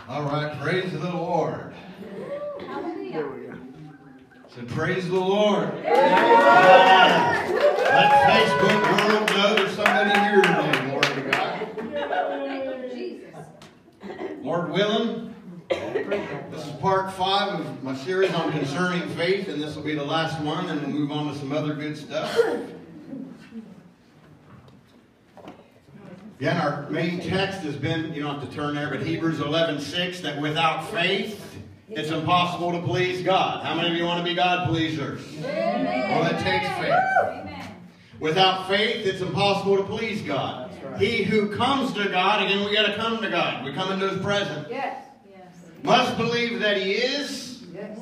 All right, praise the Lord. So praise the Lord. Let Facebook world know there's somebody here today. Glory to God. Lord willing, this is part 5 of my series on concerning faith, and this will be the last one, and we'll move on to some other good stuff. Again, our main text has been, you don't have to turn there, but Hebrews 11:6, that without faith, it's impossible to please God. How many of you want to be God pleasers? Amen. Well, it takes faith. Amen. Without faith, it's impossible to please God. Right. He who comes to God, again, we got to come to God. We come into His presence. Yes. Must believe that He is. Yes.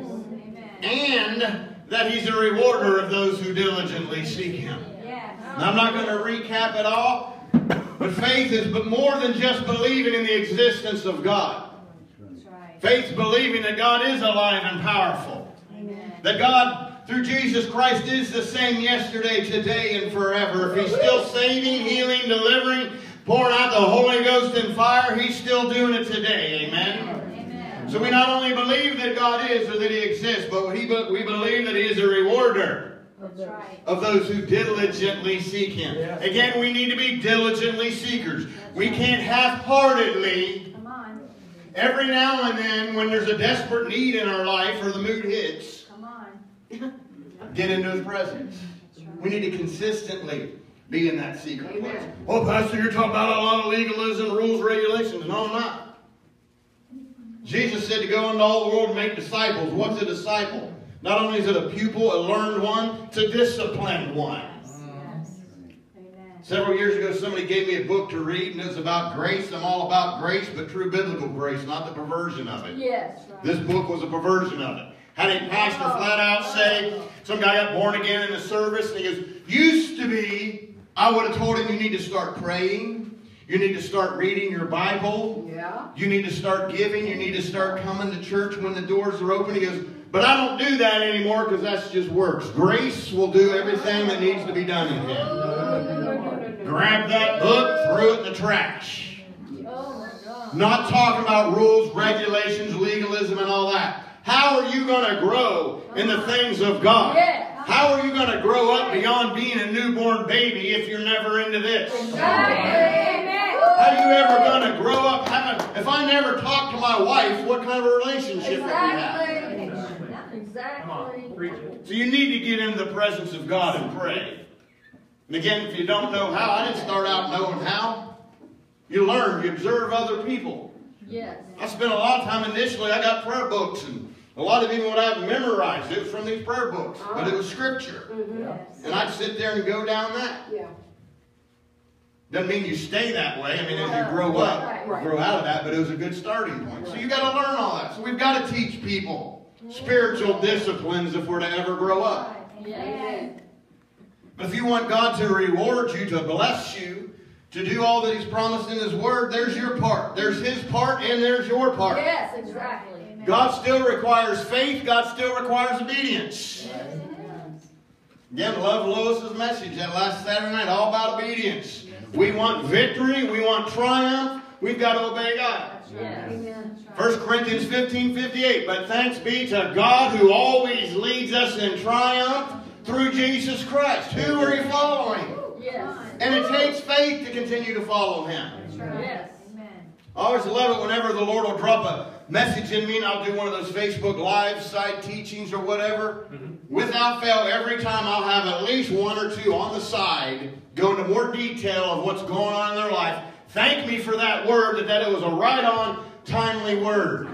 And that He's a rewarder of those who diligently seek Him. Yes. Now, I'm not going to recap it all. But faith is but more than just believing in the existence of God. That's right. Faith's believing that God is alive and powerful. Amen. That God, through Jesus Christ, is the same yesterday, today, and forever. If He's still saving, healing, delivering, pouring out the Holy Ghost and fire, He's still doing it today. Amen? Amen. So we not only believe that God is or that He exists, but we believe that He is a rewarder. That's right. Of those who diligently seek Him. Yes. Again, we need to be diligently seekers. That's we can't half-heartedly, every now and then, when there's a desperate need in our life or the mood hits, get into His presence. Right. We need to consistently be in that secret place. Oh, Pastor, you're talking about a lot of legalism, rules, regulations. No, I'm not. Jesus said to go into all the world and make disciples. What's a disciple? Not only is it a pupil, a learned one, it's a disciplined one. Yes. Several years ago, somebody gave me a book to read, and it was about grace. I'm all about grace, but true biblical grace, not the perversion of it. Yes. Right. This book was a perversion of it. Had a pastor flat out say, some guy got born again in the service, and he goes, used to be, I would have told him you need to start praying. You need to start reading your Bible. Yeah. You need to start giving. You need to start coming to church when the doors are open. He goes, but I don't do that anymore because that's just works. Grace will do everything that needs to be done in Him. Grab that book, throw it in the trash. Not talking about rules, regulations, legalism, and all that. How are you going to grow in the things of God? How are you going to grow up beyond being a newborn baby if you're never into this? How are you ever going to grow up if I never talk to my wife, what kind of a relationship do we have? Exactly. So you need to get into the presence of God and pray. And again, if you don't know how, I didn't start out knowing how. You learn, you observe other people. Yes. I spent a lot of time initially, I got prayer books, and a lot of even what I've memorized, it was from these prayer books, but it was scripture. Mm-hmm. And I'd sit there and go down that. Yeah. Doesn't mean you stay that way. I mean, as you grow up, grow out of that, but it was a good starting point. So you got to learn all that. So we've got to teach people spiritual disciplines if we're to ever grow up. But if you want God to reward you, to bless you, to do all that He's promised in His Word, there's your part. There's His part and there's your part. Yes, exactly. God still requires faith. God still requires obedience. Yes. Again, love Lois's message that last Saturday night, all about obedience. We want victory. We want triumph. We've got to obey God. Yes. 1 Corinthians 15:58. But thanks be to God who always leads us in triumph through Jesus Christ. Who are you following? Yes. And it takes faith to continue to follow Him. Yes. I always love it whenever the Lord will drop a message in me, and I'll do one of those Facebook Live side teachings or whatever. Without fail, every time I'll have at least one or two on the side go into more detail of what's going on in their life. Thank me for that word, that it was a right-on, timely word.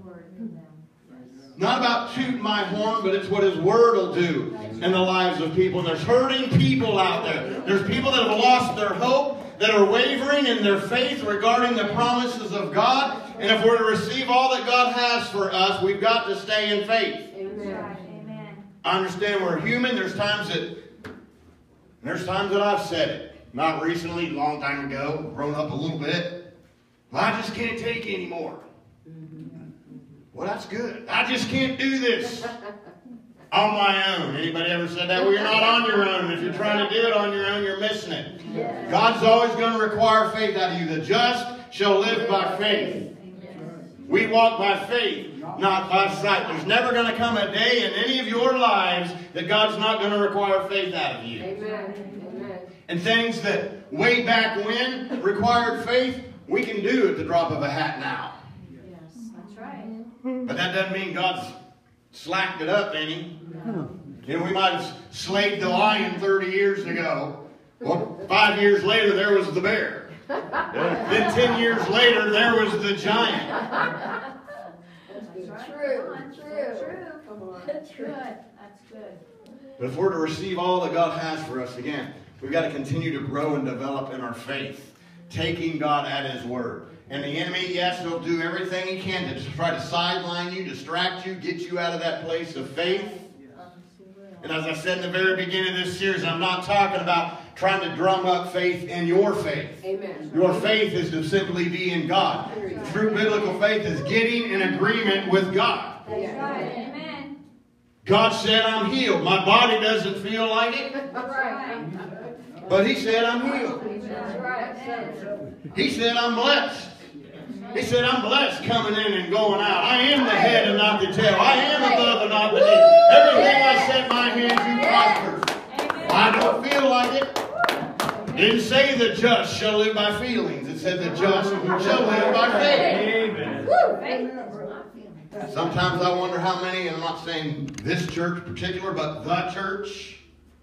Not about tooting my horn, but it's what His Word will do in the lives of people. And there's hurting people out there. There's people that have lost their hope, that are wavering in their faith regarding the promises of God. And if we're to receive all that God has for us, we've got to stay in faith. Amen. I understand we're human. There's times that I've said it. Not recently, a long time ago, grown up a little bit. Well, I just can't take anymore. Well, that's good. I just can't do this on my own. Anybody ever said that? Well, you're not on your own. If you're trying to do it on your own, you're missing it. God's always going to require faith out of you. The just shall live by faith. We walk by faith, not by sight. There's never going to come a day in any of your lives that God's not going to require faith out of you. Amen. And things that way back when required faith, we can do at the drop of a hat now. Yes, that's right. But that doesn't mean God's slacked it up any. No. You know, we might have slayed the lion 30 years ago. Well, 5 years later, there was the bear. Then 10 years later, there was the giant. That's true. Come on. That's good. That's good. But if we're to receive all that God has for us, again, we've got to continue to grow and develop in our faith, taking God at His word. And the enemy, yes, he'll do everything he can to just try to sideline you, distract you, get you out of that place of faith. And as I said in the very beginning of this series, I'm not talking about trying to drum up faith in your faith. Amen. Your faith is to simply be in God. True biblical faith is getting in agreement with God. That's right. Amen. God said, I'm healed. My body doesn't feel like it, That's right. but He said, I'm healed. That's right. He said, I'm blessed. He said, I'm blessed coming in and going out. I am the head and not the tail. I am above and not beneath. Everything I set my hand to prospers. I don't feel like it. It didn't say the just shall live by feelings. It said the just shall live by faith. Amen. Sometimes I wonder how many, and I'm not saying this church in particular, but the church.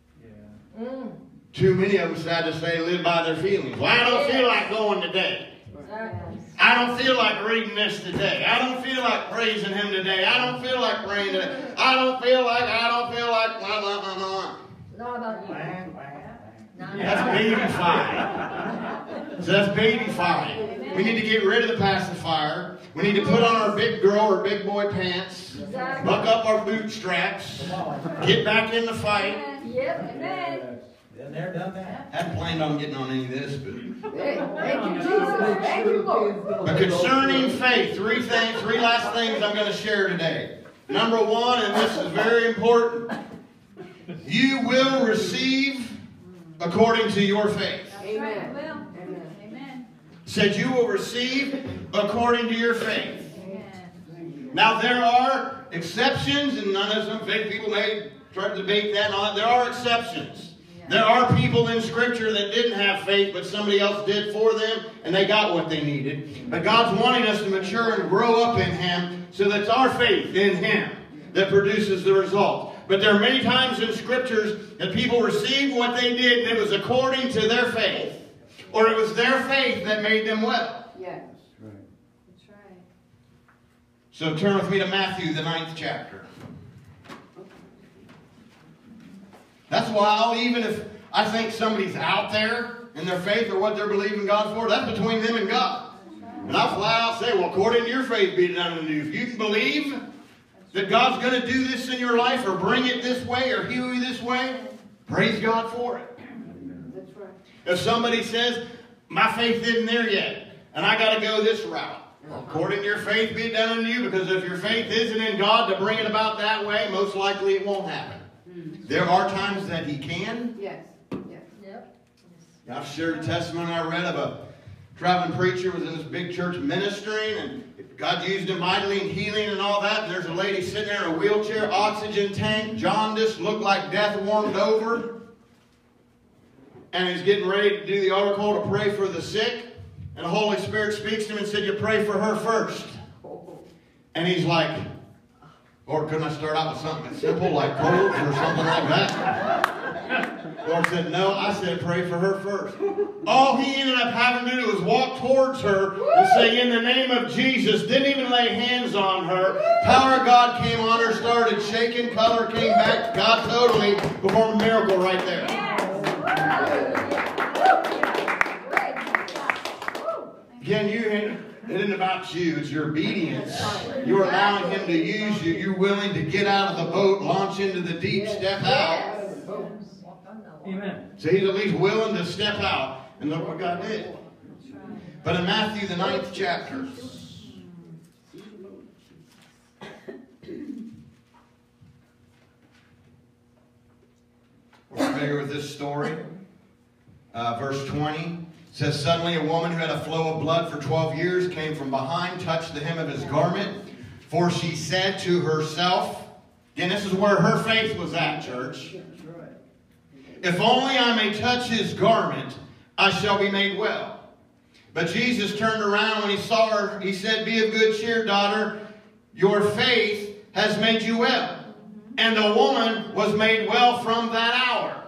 Too many of them sad to say live by their feelings. Well, I don't feel like going today. I don't feel like reading this today. I don't feel like praising Him today. I don't feel like praying today. I don't feel like, blah, blah, blah, blah. Not about you. That's babyfying. So that's babyfying. We need to get rid of the pacifier. We need to put on our big girl or big boy pants. Buck up our bootstraps. Get back in the fight. Yep, amen. Been there, done that. Hadn't planned on getting on any of this, but... Thank you, Jesus. Thank you, Lord. But concerning faith, three last things I'm going to share today. Number one, and this is very important, you will receive according to your faith. Amen. Amen. Said you will receive according to your faith. Now there are exceptions, and none of some fake people may try to debate that and all that. There are exceptions. There are people in Scripture that didn't have faith, but somebody else did for them, and they got what they needed. But God's wanting us to mature and grow up in Him, so that it's our faith in Him that produces the result. But there are many times in Scriptures that people received what they did, and it was according to their faith. Or it was their faith that made them well. Yes. That's right. So turn with me to Matthew, the 9th chapter. That's why even if I think somebody's out there in their faith or what they're believing God for, that's between them and God. And I'll flat out say, well, according to your faith be it done unto you. If you can believe that God's going to do this in your life or bring it this way or heal you this way, praise God for it. That's right. If somebody says, my faith isn't there yet, and I got to go this route, well, according to your faith be it done unto you, because if your faith isn't in God to bring it about that way, most likely it won't happen. There are times that He can. Yes. Yes. Yep. I've shared a testimony I read of a traveling preacher was in this big church ministering, and God used him mightily in healing and all that. And there's a lady sitting there in a wheelchair, oxygen tank, jaundice, looked like death warmed over. And he's getting ready to do the altar call to pray for the sick. And the Holy Spirit speaks to him and said, you pray for her first. And he's like, Lord, couldn't I start out with something simple like colds or something like that? Lord said, no, I said pray for her first. All he ended up having to do was walk towards her and say, in the name of Jesus, didn't even lay hands on her. Power of God came on her, started shaking, color came back. God totally performed a miracle right there. Again, it isn't about you. It's your obedience. You're allowing Him to use you. You're willing to get out of the boat, launch into the deep, step out. Amen. So He's at least willing to step out. And look what God did. But in Matthew, the 9th chapter, we're familiar with this story. Verse 20 says, suddenly a woman who had a flow of blood for 12 years came from behind, touched the hem of his garment. For she said to herself, and this is where her faith was at, church. If only I may touch his garment, I shall be made well. But Jesus turned around when he saw her. He said, be of good cheer, daughter. Your faith has made you well. And the woman was made well from that hour.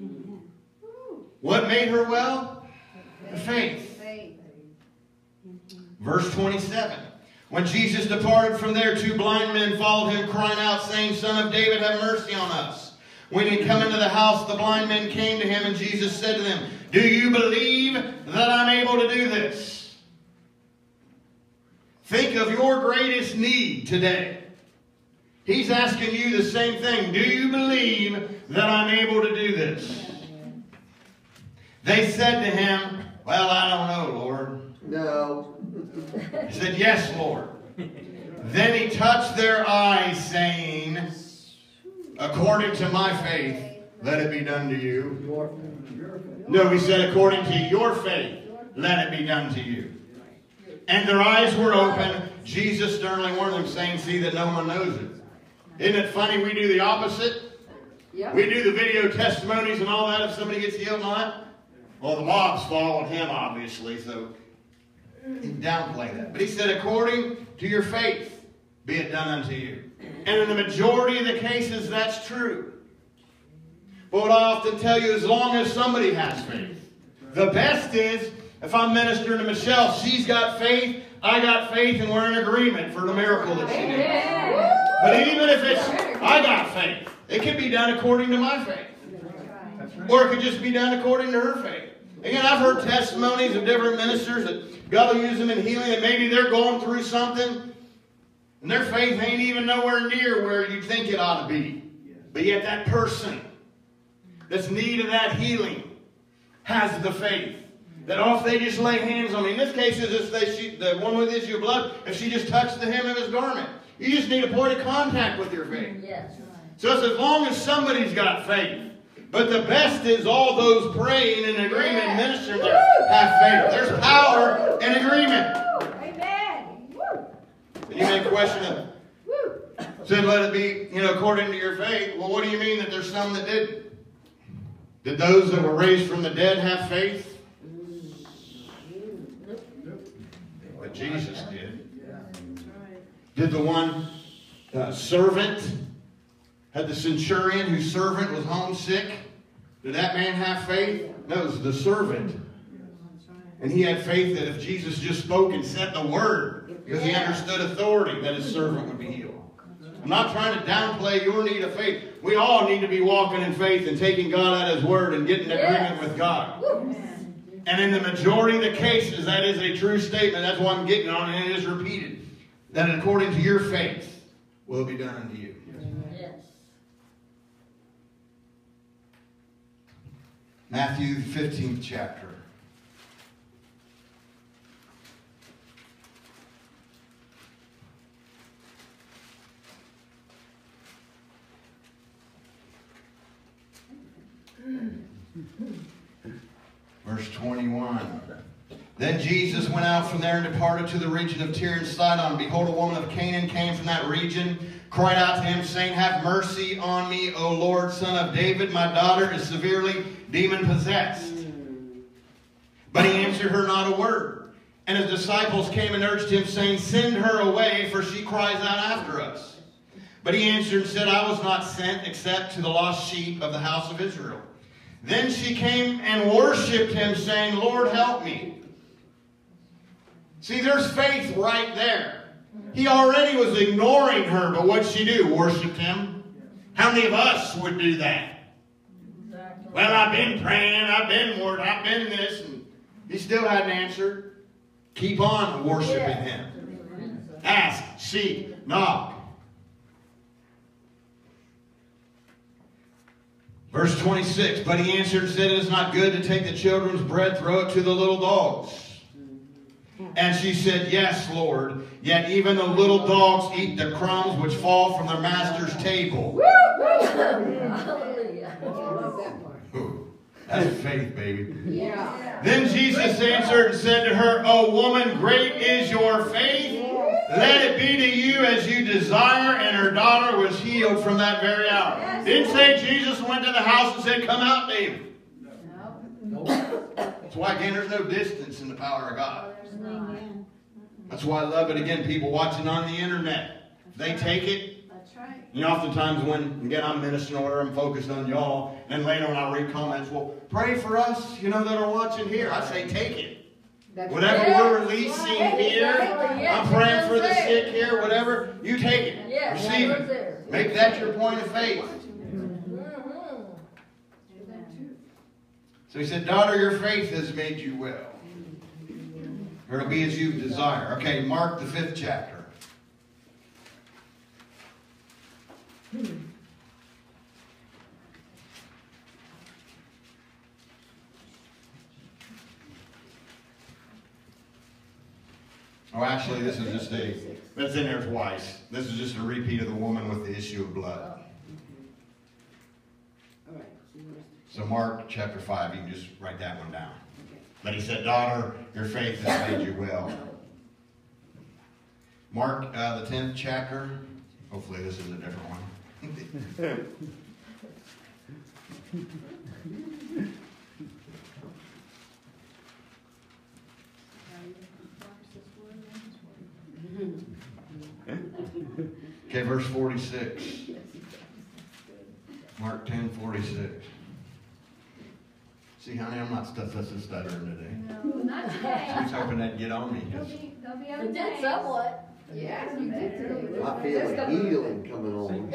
What made her well? The faith. Verse 27. When Jesus departed from there, 2 blind men followed him, crying out, saying, Son of David, have mercy on us. When he had come into the house, the blind men came to him, and Jesus said to them, do you believe that I'm able to do this? Think of your greatest need today. He's asking you the same thing. Do you believe that I'm able to do this? They said to him, well, I don't know, Lord. No. He said, yes, Lord. Then he touched their eyes, saying, according to my faith, let it be done to you. No, he said, according to your faith, let it be done to you. And their eyes were open. Jesus sternly warned them, saying, see that no one knows it. Isn't it funny we do the opposite? Yep. We do the video testimonies and all that if somebody gets healed and all that. Well, the mobs followed him, obviously, so he downplayed that. But he said, according to your faith, be it done unto you. And in the majority of the cases, that's true. But what I often tell you, as long as somebody has faith. The best is, if I'm ministering to Michelle, she's got faith, I got faith, and we're in agreement for the miracle that she needs. But even if it's, I got faith, it can be done according to my faith. Or it could just be done according to her faith. Again, I've heard testimonies of different ministers that God will use them in healing, and maybe they're going through something, and their faith ain't even nowhere near where you think it ought to be. But yet that person that's in need of that healing has the faith. That if they just lay hands on me. In this case, is if the one with issue of blood, if she just touched the hem of his garment. You just need a point of contact with your faith. Yes. So it's as long as somebody's got faith. But the best is all those praying in agreement, ministering there, have faith. There's power in agreement. Amen. And you may question it. Said, let it be, according to your faith. Well, what do you mean that there's some that didn't? Did those that were raised from the dead have faith? But Jesus did. Did the one servant, had the centurion whose servant was homesick, did that man have faith? No, it was the servant. And he had faith that if Jesus just spoke and said the word, because he understood authority, that his servant would be healed. I'm not trying to downplay your need of faith. We all need to be walking in faith and taking God at his word and getting in agreement with God. And in the majority of the cases, that is a true statement. That's what I'm getting on, and it is repeated. That according to your faith will be done unto you. Yes. Matthew 15th chapter. Verse 21. Then Jesus went out from there and departed to the region of Tyre and Sidon. Behold, a woman of Canaan came from that region, cried out to him, saying, have mercy on me, O Lord, Son of David. My daughter is severely demon-possessed. But he answered her not a word. And his disciples came and urged him, saying, send her away, for she cries out after us. But he answered and said, I was not sent except to the lost sheep of the house of Israel. Then she came and worshipped him, saying, Lord, help me. See, there's faith right there. He already was ignoring her, but what'd she do? Worshipped him? How many of us would do that? Well, I've been praying, I've been this, and he still hadn't answered. Keep on worshiping him. Ask, seek, knock. Verse 26, but he answered and said, it is not good to take the children's bread, throw it to the little dogs. And she said, yes, Lord, yet even the little dogs eat the crumbs which fall from their master's table. That's faith, baby. Yeah. Then Jesus answered and said to her, "O woman, great is your faith. Let it be to you as you desire." And her daughter was healed from that very hour. Didn't say Jesus went to the house and said, "Come out, David." That's why, again, there's no distance in the power of God. That's why I love it, again, people watching on the internet. If they take it, That's right. you know, oftentimes when, again, I'm ministering or I'm focused on y'all, and later when I read comments, well, pray for us, you know, that are watching here. I say, take it. Whatever we're releasing here, I'm praying for the sick here, whatever, you take it. Receive it. Make that your point of faith. So he said, "Daughter, your faith has made you well. Or it'll be as you desire." Okay, Mark the 5th chapter. Oh, actually, this is just that's in there twice. This is just a repeat of the woman with the issue of blood. So Mark chapter 5, you can just write that one down. But he said, "Daughter, your faith has made you well." Mark the 10th chapter. Hopefully this is a different one. Okay, verse 46. Mark 10:46. See, honey, I'm not stuttering today. No, not today. I was hoping that'd get on me. They'll be other It did days. somewhat. Yeah, you did. I feel a healing coming on.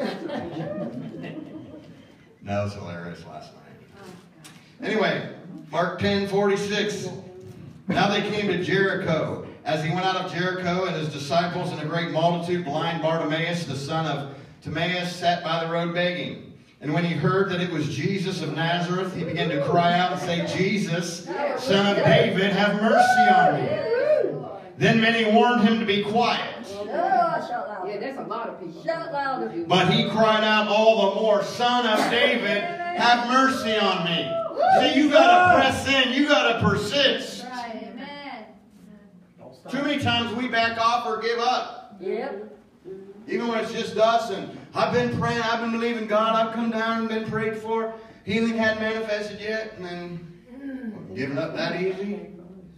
That was hilarious last night. Anyway, Mark 10:46. Now they came to Jericho. As he went out of Jericho and his disciples and a great multitude, blind Bartimaeus, the son of Timaeus, sat by the road begging. And when he heard that it was Jesus of Nazareth, he began to cry out and say, "Jesus, Son of David, have mercy on me." Then many warned him to be quiet. Yeah, there's a lot of people. Shout louder. But he cried out all the more, "Son of David, have mercy on me." See, you got to press in. You got to persist. Right, amen. Too many times we back off or give up. Yep. Even when it's just us, and I've been praying, I've been believing God, I've come down and been prayed for. Healing hadn't manifested yet, and then giving up that easy.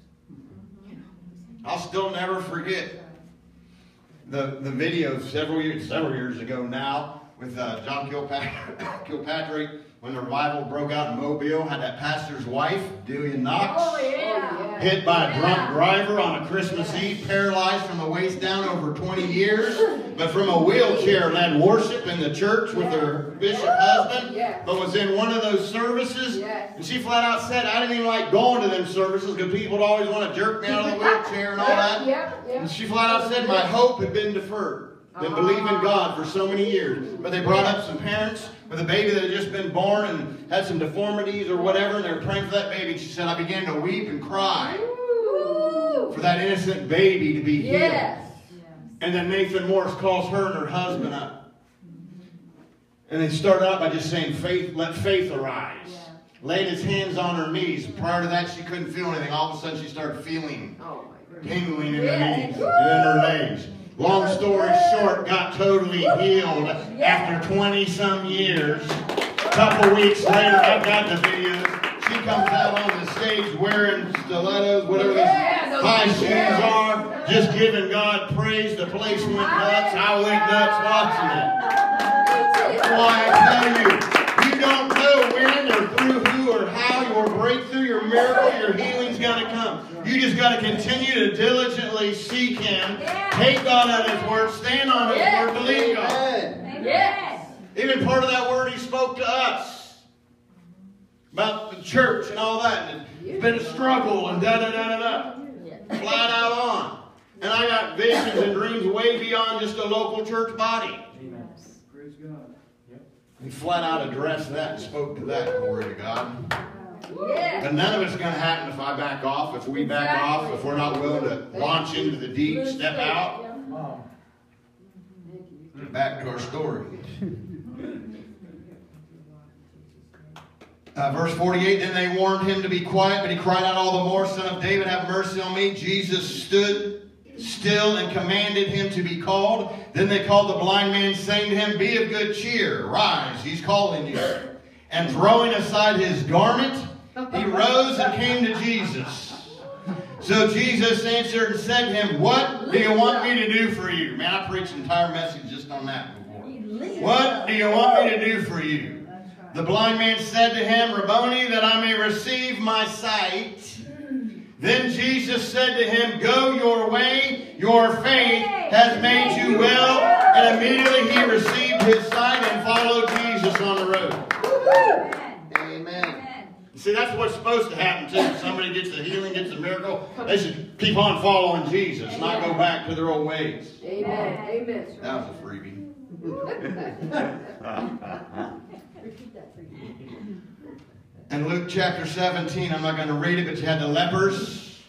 I'll still never forget the video several years ago now with John Kilpatrick when the revival broke out in Mobile. Had that pastor's wife, Delia Knox. Oh, yeah. Hit by a drunk driver on a Christmas Eve, paralyzed from the waist down over 20 years, but from a wheelchair, led worship in the church with her bishop husband, but was in one of those services, and she flat out said, "I didn't even like going to them services because people would always want to jerk me out of the wheelchair and all that." And she flat out said, "My hope had been deferred. Been believing God for so many years." But they brought up some parents with a baby that had just been born and had some deformities or whatever, and they were praying for that baby. And she said, "I began to weep and cry for that innocent baby to be healed." Yes. And then Nathan Morris calls her and her husband up. And they start out by just saying, "Faith, let faith arise." Laid his hands on her knees. Prior to that, she couldn't feel anything. All of a sudden, she started feeling tingling in her knees and in her legs. Long story short, got totally healed after 20-some years. A couple weeks later, I've got the videos. She comes out on the stage wearing stilettos, whatever these high shoes are, just giving God praise. The place went nuts. I went nuts watching it. That's why I tell you, you don't know when or through who or how your breakthrough, your miracle, your healing's going to come. You just got to continue to diligently seek Him, take God at His word, stand on His word, believe God. Yes. Even part of that word He spoke to us about the church and all that. And it's been a struggle and da-da-da-da-da. Flat out on. And I got visions and dreams way beyond just a local church body. Amen. Praise God. Yep. He flat out addressed that and spoke to that. Glory to God. Yes. And none of it's going to happen if I back off, if we back off, if we're not willing to launch into the deep, step out. Wow. Back to our story. Verse 48, then they warned him to be quiet, but he cried out all the more, Son of David, have mercy on me. Jesus stood still and commanded him to be called. Then they called the blind man, saying to him, be of good cheer, rise, he's calling you. And throwing aside his garment, he rose and came to Jesus. So Jesus answered and said to him, what do you want me to do for you? Man, I preached an entire message just on that before. What do you want me to do for you? The blind man said to him, Rabboni, that I may receive my sight. Then Jesus said to him, go your way, your faith has made you well. And immediately he received his sight and followed Jesus on the road. Amen. See, that's what's supposed to happen too. If somebody gets the healing, gets the miracle, they should keep on following Jesus, not go back to their old ways. Amen. Amen. That was a freebie. In Luke chapter 17, I'm not going to read it, but you had the lepers.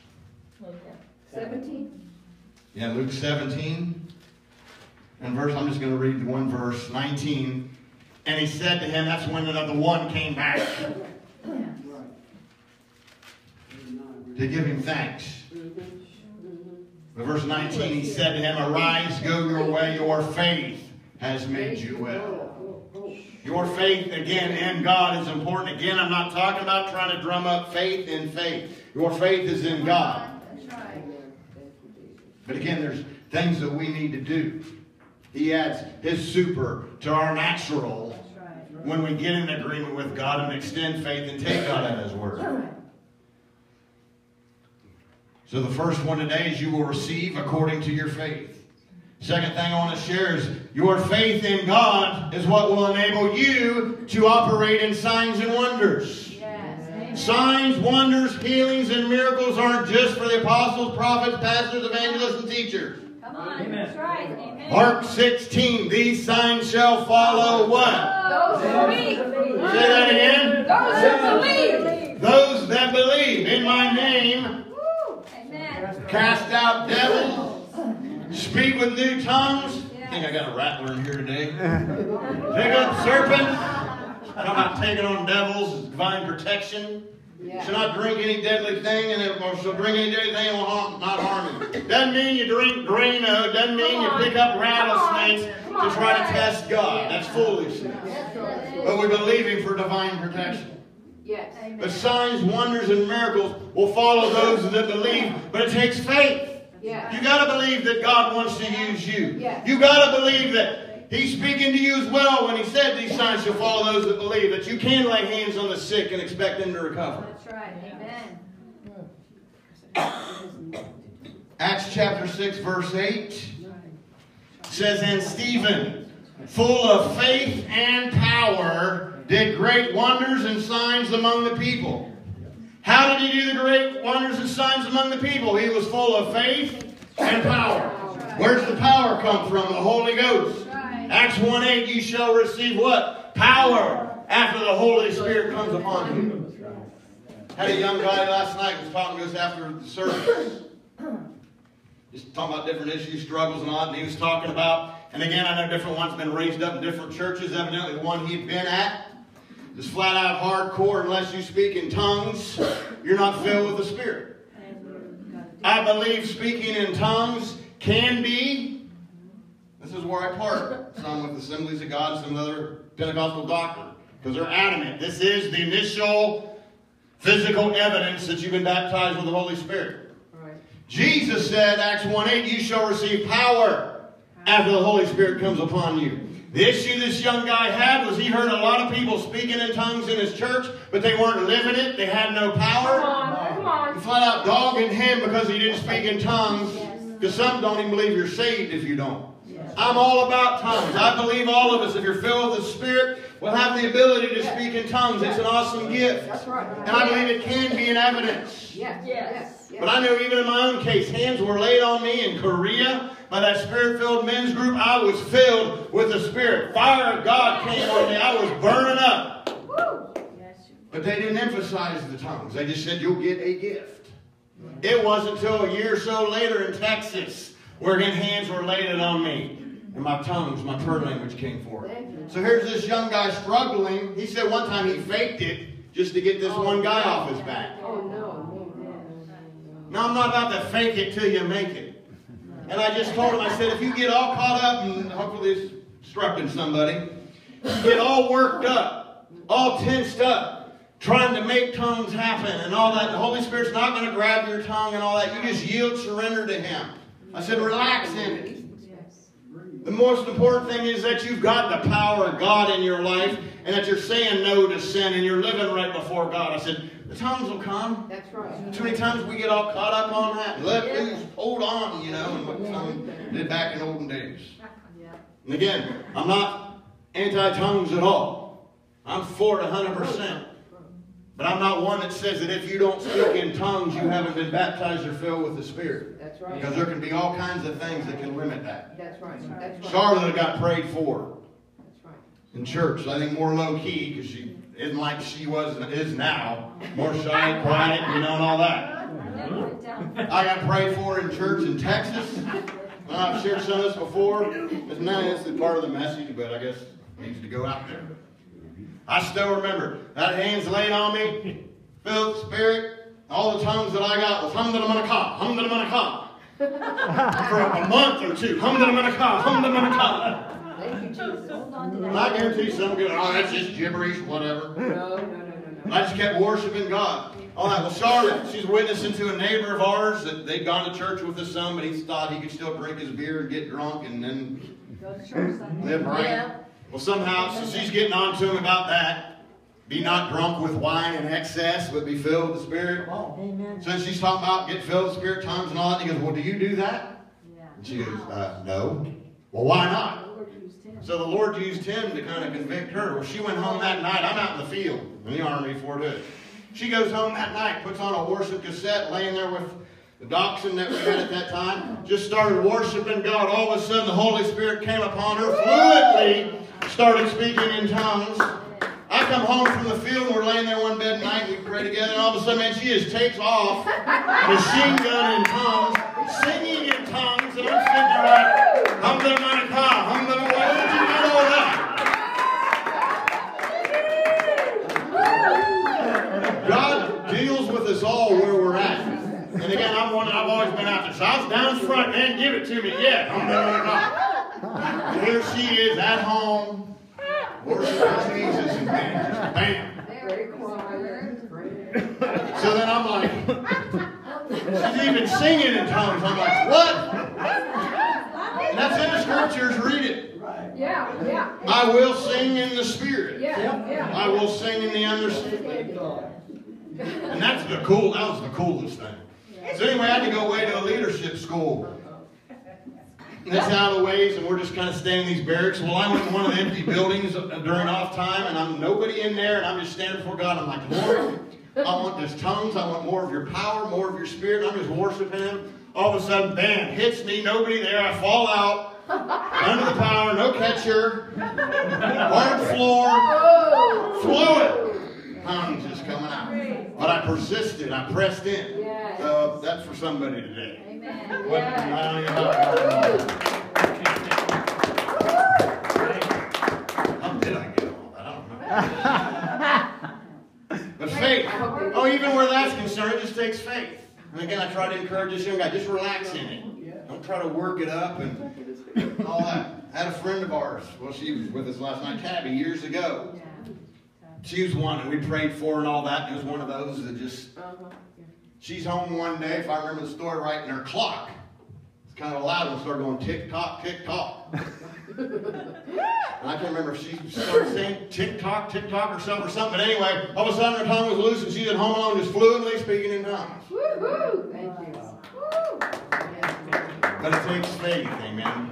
17. Yeah, Luke 17. And I'm just going to read the one verse, 19. And he said to him, that's when the one came back to give him thanks. But verse 19, he said to him, arise, go your way, your faith has made you well. Your faith, again, in God is important. Again, I'm not talking about trying to drum up faith in faith. Your faith is in God. But again, there's things that we need to do. He adds his super to our natural when we get in agreement with God and extend faith and take God at his word. So the first one today is you will receive according to your faith. Second thing I want to share is your faith in God is what will enable you to operate in signs and wonders. Yes. Signs, wonders, healings, and miracles aren't just for the apostles, prophets, pastors, evangelists, and teachers. Come on. That's right. Amen. Mark 16, these signs shall follow what? Those who believe. Say that again. Those who believe. Those that believe in my name Amen. cast out devils, speak with new tongues. I think I got a rattler in here today. Pick up serpents. Talking about taking on devils, divine protection. Shall not drink any deadly thing, and if shall drink any deadly thing, it will not harm you. Doesn't mean you drink Drano. Doesn't mean you pick up rattlesnakes to try to test God. That's foolishness. But we believe Him for divine protection. Yes. But signs, wonders, and miracles will follow those that believe. But it takes faith. Yeah. You got to believe that God wants to use you. Yeah. You got to believe that He's speaking to you as well when He said these signs shall follow those that believe. That you can lay hands on the sick and expect them to recover. That's right. Amen. Acts chapter 6 verse 8 says, and Stephen, full of faith and power, did great wonders and signs among the people. How did he do the great wonders and signs among the people? He was full of faith and power. Where's the power come from? The Holy Ghost. Acts 1:8, you shall receive what? Power after the Holy Spirit comes upon you. Had a young guy last night was talking to us after the service. Just talking about different issues, struggles and all, and he was talking about, and again, I know different ones have been raised up in different churches. Evidently, the one he'd been at is flat out hardcore. Unless you speak in tongues, you're not filled with the Spirit. I believe speaking in tongues can be, this is where I part, some with Assemblies of God, some other Pentecostal doctrine, because they're adamant. This is the initial physical evidence that you've been baptized with the Holy Spirit. Jesus said, Acts 1:8, you shall receive power after the Holy Spirit comes upon you. The issue this young guy had was he heard a lot of people speaking in tongues in his church, but they weren't living it. They had no power. Come on. He flat out dogging him because he didn't speak in tongues. Because some don't even believe you're saved if you don't. I'm all about tongues. I believe all of us, if you're filled with the Spirit, will have the ability to speak in tongues. It's an awesome gift. That's right. And I believe it can be an evidence. Yes. But I know even in my own case, hands were laid on me in Korea by that Spirit-filled men's group. I was filled with the Spirit. Fire of God came on me. I was burning up. But they didn't emphasize the tongues. They just said, you'll get a gift. It wasn't until a year or so later in Texas where hands were laid on me. And my tongues, my prayer language came forth. So here's this young guy struggling. He said one time he faked it just to get this one guy off his back. Oh, no. No, I'm not about to fake it till you make it. And I just told him, I said, if you get all caught up and hopefully it's instructing somebody, get all worked up, all tensed up, trying to make tongues happen and all that, the Holy Spirit's not going to grab your tongue and all that. You just yield, surrender to Him. I said, relax in it. The most important thing is that you've got the power of God in your life and that you're saying no to sin and you're living right before God. I said, the tongues will come. That's right. Too many times we get all caught up on that. Let loose, hold on, you know, and what some did back in olden days. And again, I'm not anti-tongues at all. I'm for it 100%. But I'm not one that says that if you don't speak in tongues, you haven't been baptized or filled with the Spirit. That's right. Because there can be all kinds of things that can limit that. That's right. That's right. Charlotte got prayed for That's right. in church. I think more low-key because she isn't like she is now. More shy, quiet, you know, and all that. I got prayed for in church in Texas. I've shared some of this before. It's not this part of the message, but I guess it needs to go out there. I still remember that hands laid on me, filled with the Spirit. All the tongues that I got was hum-da-da-ma-na-ka, hum-da-da-ma-na-ka. For a month or two, hum-da-da-ma-na-ka, hum-da-da-ma-na-ka. Thank you, Jesus. And I guarantee some good, oh, that's just gibberish, whatever. No. I just kept worshiping God. All right, well, Charlotte, she's witnessing to a neighbor of ours that they'd gone to church with his son, but he thought he could still drink his beer and get drunk and then live right. Yeah. Well, somehow, so she's getting on to him about that. Be not drunk with wine in excess, but be filled with the Spirit. Amen. So she's talking about get filled with the Spirit, tongues and all that. And he goes, well, do you do that? Yeah. And she goes, no. Well, why not? So the Lord used him to kind of convict her. Well, she went home that night. I'm out in the field in the Army for it. She goes home that night, puts on a worship cassette, laying there with the dachshund that we had at that time, just started worshiping God. All of a sudden, the Holy Spirit came upon her, fluently started speaking in tongues. I come home from the field, and we're laying there one bed at night, and we pray together, and all of a sudden, man, she just takes off, machine gun in tongues, singing in tongues, and I'm sitting there like, hum-da-da-ma-na-ka, hum-da-da-ma-na-ka, where did you get all that? God deals with us all where we're at. And again, I'm one that I've always been out there. So I was down front, man, give it to me. Yeah, hum-da-da-ma-na-ka. Here she is at home, worshiping Jesus, and man, just bam. Very quiet. So then I'm like, she's even singing in tongues. I'm like, what? And that's in the scriptures, read it. Yeah. I will sing in the Spirit. Yeah. I will sing in the understanding. And that was the coolest thing. So anyway, I had to go away to a leadership school. And that's out of the ways, and we're just kind of staying in these barracks. Well, I went to one of the empty buildings during off time, and I'm nobody in there, and I'm just standing before God. I'm like, Lord, I want this tongues. I want more of your power, more of your Spirit. I'm just worshiping Him. All of a sudden, bam, hits me, nobody there. I fall out, under the power, no catcher, hard floor, fluid. Tongues just coming out. But I persisted. I pressed in. That's for somebody today. Amen. I don't even know how did I get all that? I don't know. But faith. Oh, even where that's concerned, it just takes faith. And again, I try to encourage this young guy. Just relax in it. Don't try to work it up and all that. I had a friend of ours. Well, she was with us last night, Tabby, years ago. She was one, and we prayed for her and all that. And it was one of those that just... She's home one day, if I remember the story right, and her clock, it's kind of loud, and started going tick-tock, tick-tock. And I can't remember if she started saying tick-tock, tick-tock or something. But anyway, all of a sudden her tongue was loose, and she's at home alone just fluently speaking in tongues. Woo-hoo! Thank you. But it takes faith, amen.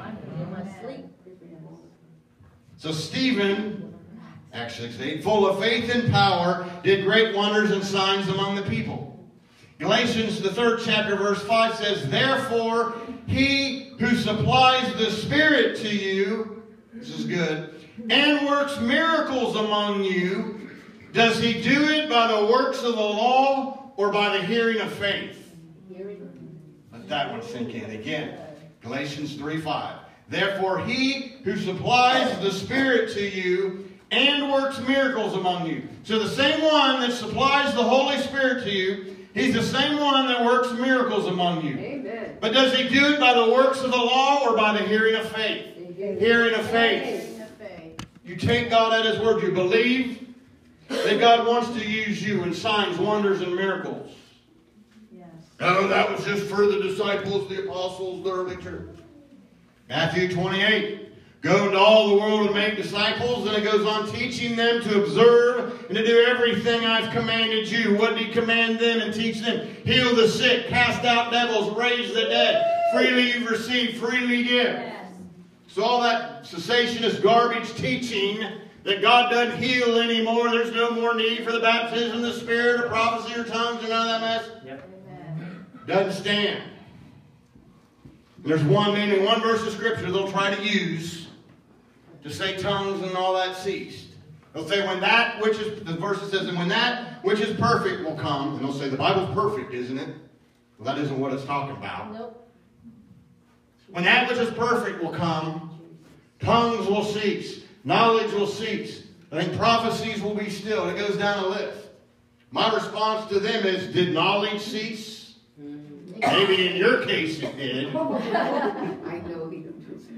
So Stephen, Acts 6:8, full of faith and power, did great wonders and signs among the people. Galatians, the 3rd chapter, verse 5 says, therefore, he who supplies the Spirit to you, this is good, and works miracles among you, does he do it by the works of the law or by the hearing of faith? Let that one sink in again. Galatians 3:5. Therefore, he who supplies the Spirit to you and works miracles among you. So the same one that supplies the Holy Spirit to you, He's the same one that works miracles among you. Amen. But does He do it by the works of the law or by the hearing of faith? Hearing of faith. You take God at His word. You believe that God wants to use you in signs, wonders, and miracles. Yes. Oh, that was just for the disciples, the apostles, the early church. Matthew 28. Go into all the world and make disciples. And it goes on teaching them to observe and to do everything I've commanded you. What did He command them and teach them? Heal the sick, cast out devils, raise the dead. Freely you've received, freely give. Yes. So all that cessationist garbage teaching that God doesn't heal anymore, there's no more need for the baptism of the Spirit or prophecy or tongues or none of that mess, Amen. doesn't stand. And there's maybe one verse of Scripture they'll try to use to say tongues and all that ceased. They'll say when that which is, the verse that says, and when that which is perfect will come, and they'll say the Bible's perfect, isn't it? Well, that isn't what it's talking about. Nope. When that which is perfect will come, tongues will cease, knowledge will cease. I think prophecies will be still. It goes down a list. My response to them is, did knowledge cease? Maybe in your case it did. I know He don't do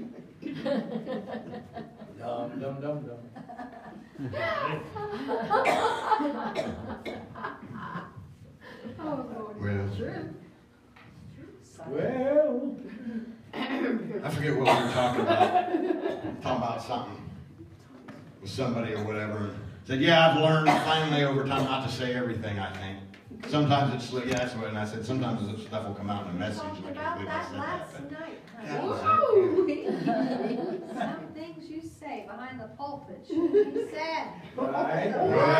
Dum, dum, dum, dum. Well, Well, I forget what we were talking about. Talking about something with somebody or whatever. Said, yeah, I've learned finally over time not to say everything, I think. Sometimes it's, yeah, that's what, and I said, sometimes this stuff will come out in a message. Talked And I can't about believe I that said that. last night. That was Woo! Some things you say behind the pulpit should be said. right.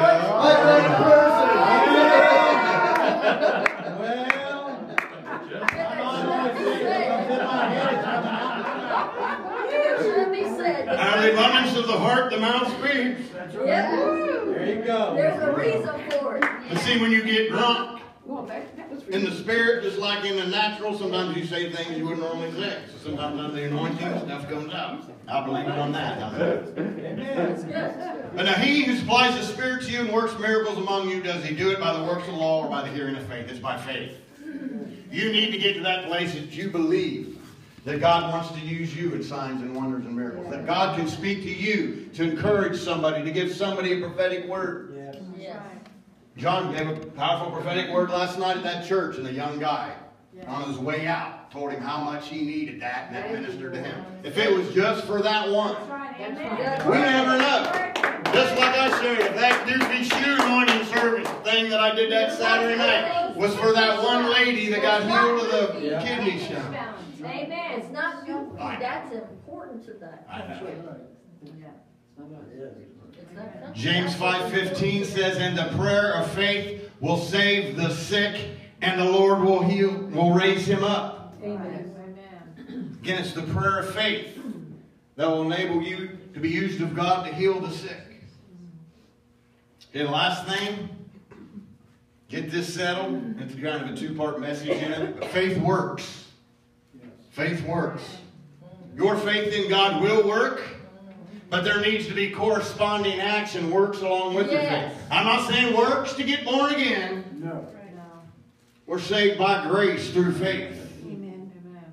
Should be said. Out of the abundance of the heart, the mouth speaks. That's Yep. There you go. There's a reason for it. But see, when you get drunk Well, that was in the spirit, just like in the natural, sometimes you say things you wouldn't normally say. So sometimes under the anointing, stuff comes out. I believe it on that. But now He who supplies the Spirit to you and works miracles among you, does He do it by the works of the law or by the hearing of faith? It's by faith. You need to get to that place that you believe that God wants to use you in signs and wonders and miracles. That God can speak to you to encourage somebody, to give somebody a prophetic word. Yes. Yes. John gave a powerful prophetic word last night at that church, and the young guy on his way out told him how much he needed that, and that ministered to him. If it was just for that one, That's right. That's Amen. we never know. Just like I said, if that Doofy shoe anointing service thing that I did that Saturday night was for that one lady that got healed of the Yeah. kidney stone. Amen. It's not goofy, I know. that's important to that I know. country. It's It's that country. James 5:15 says, and the prayer of faith will save the sick, and the Lord will raise him up. Amen. Again, it's the prayer of faith that will enable you to be used of God to heal the sick. And the last thing, get this settled. It's kind of a two-part message in it. But faith works. Faith works. Your faith in God will work, but there needs to be corresponding action works along with your Yes. faith. I'm not saying works to get born again. No. We're saved by grace through faith. Amen.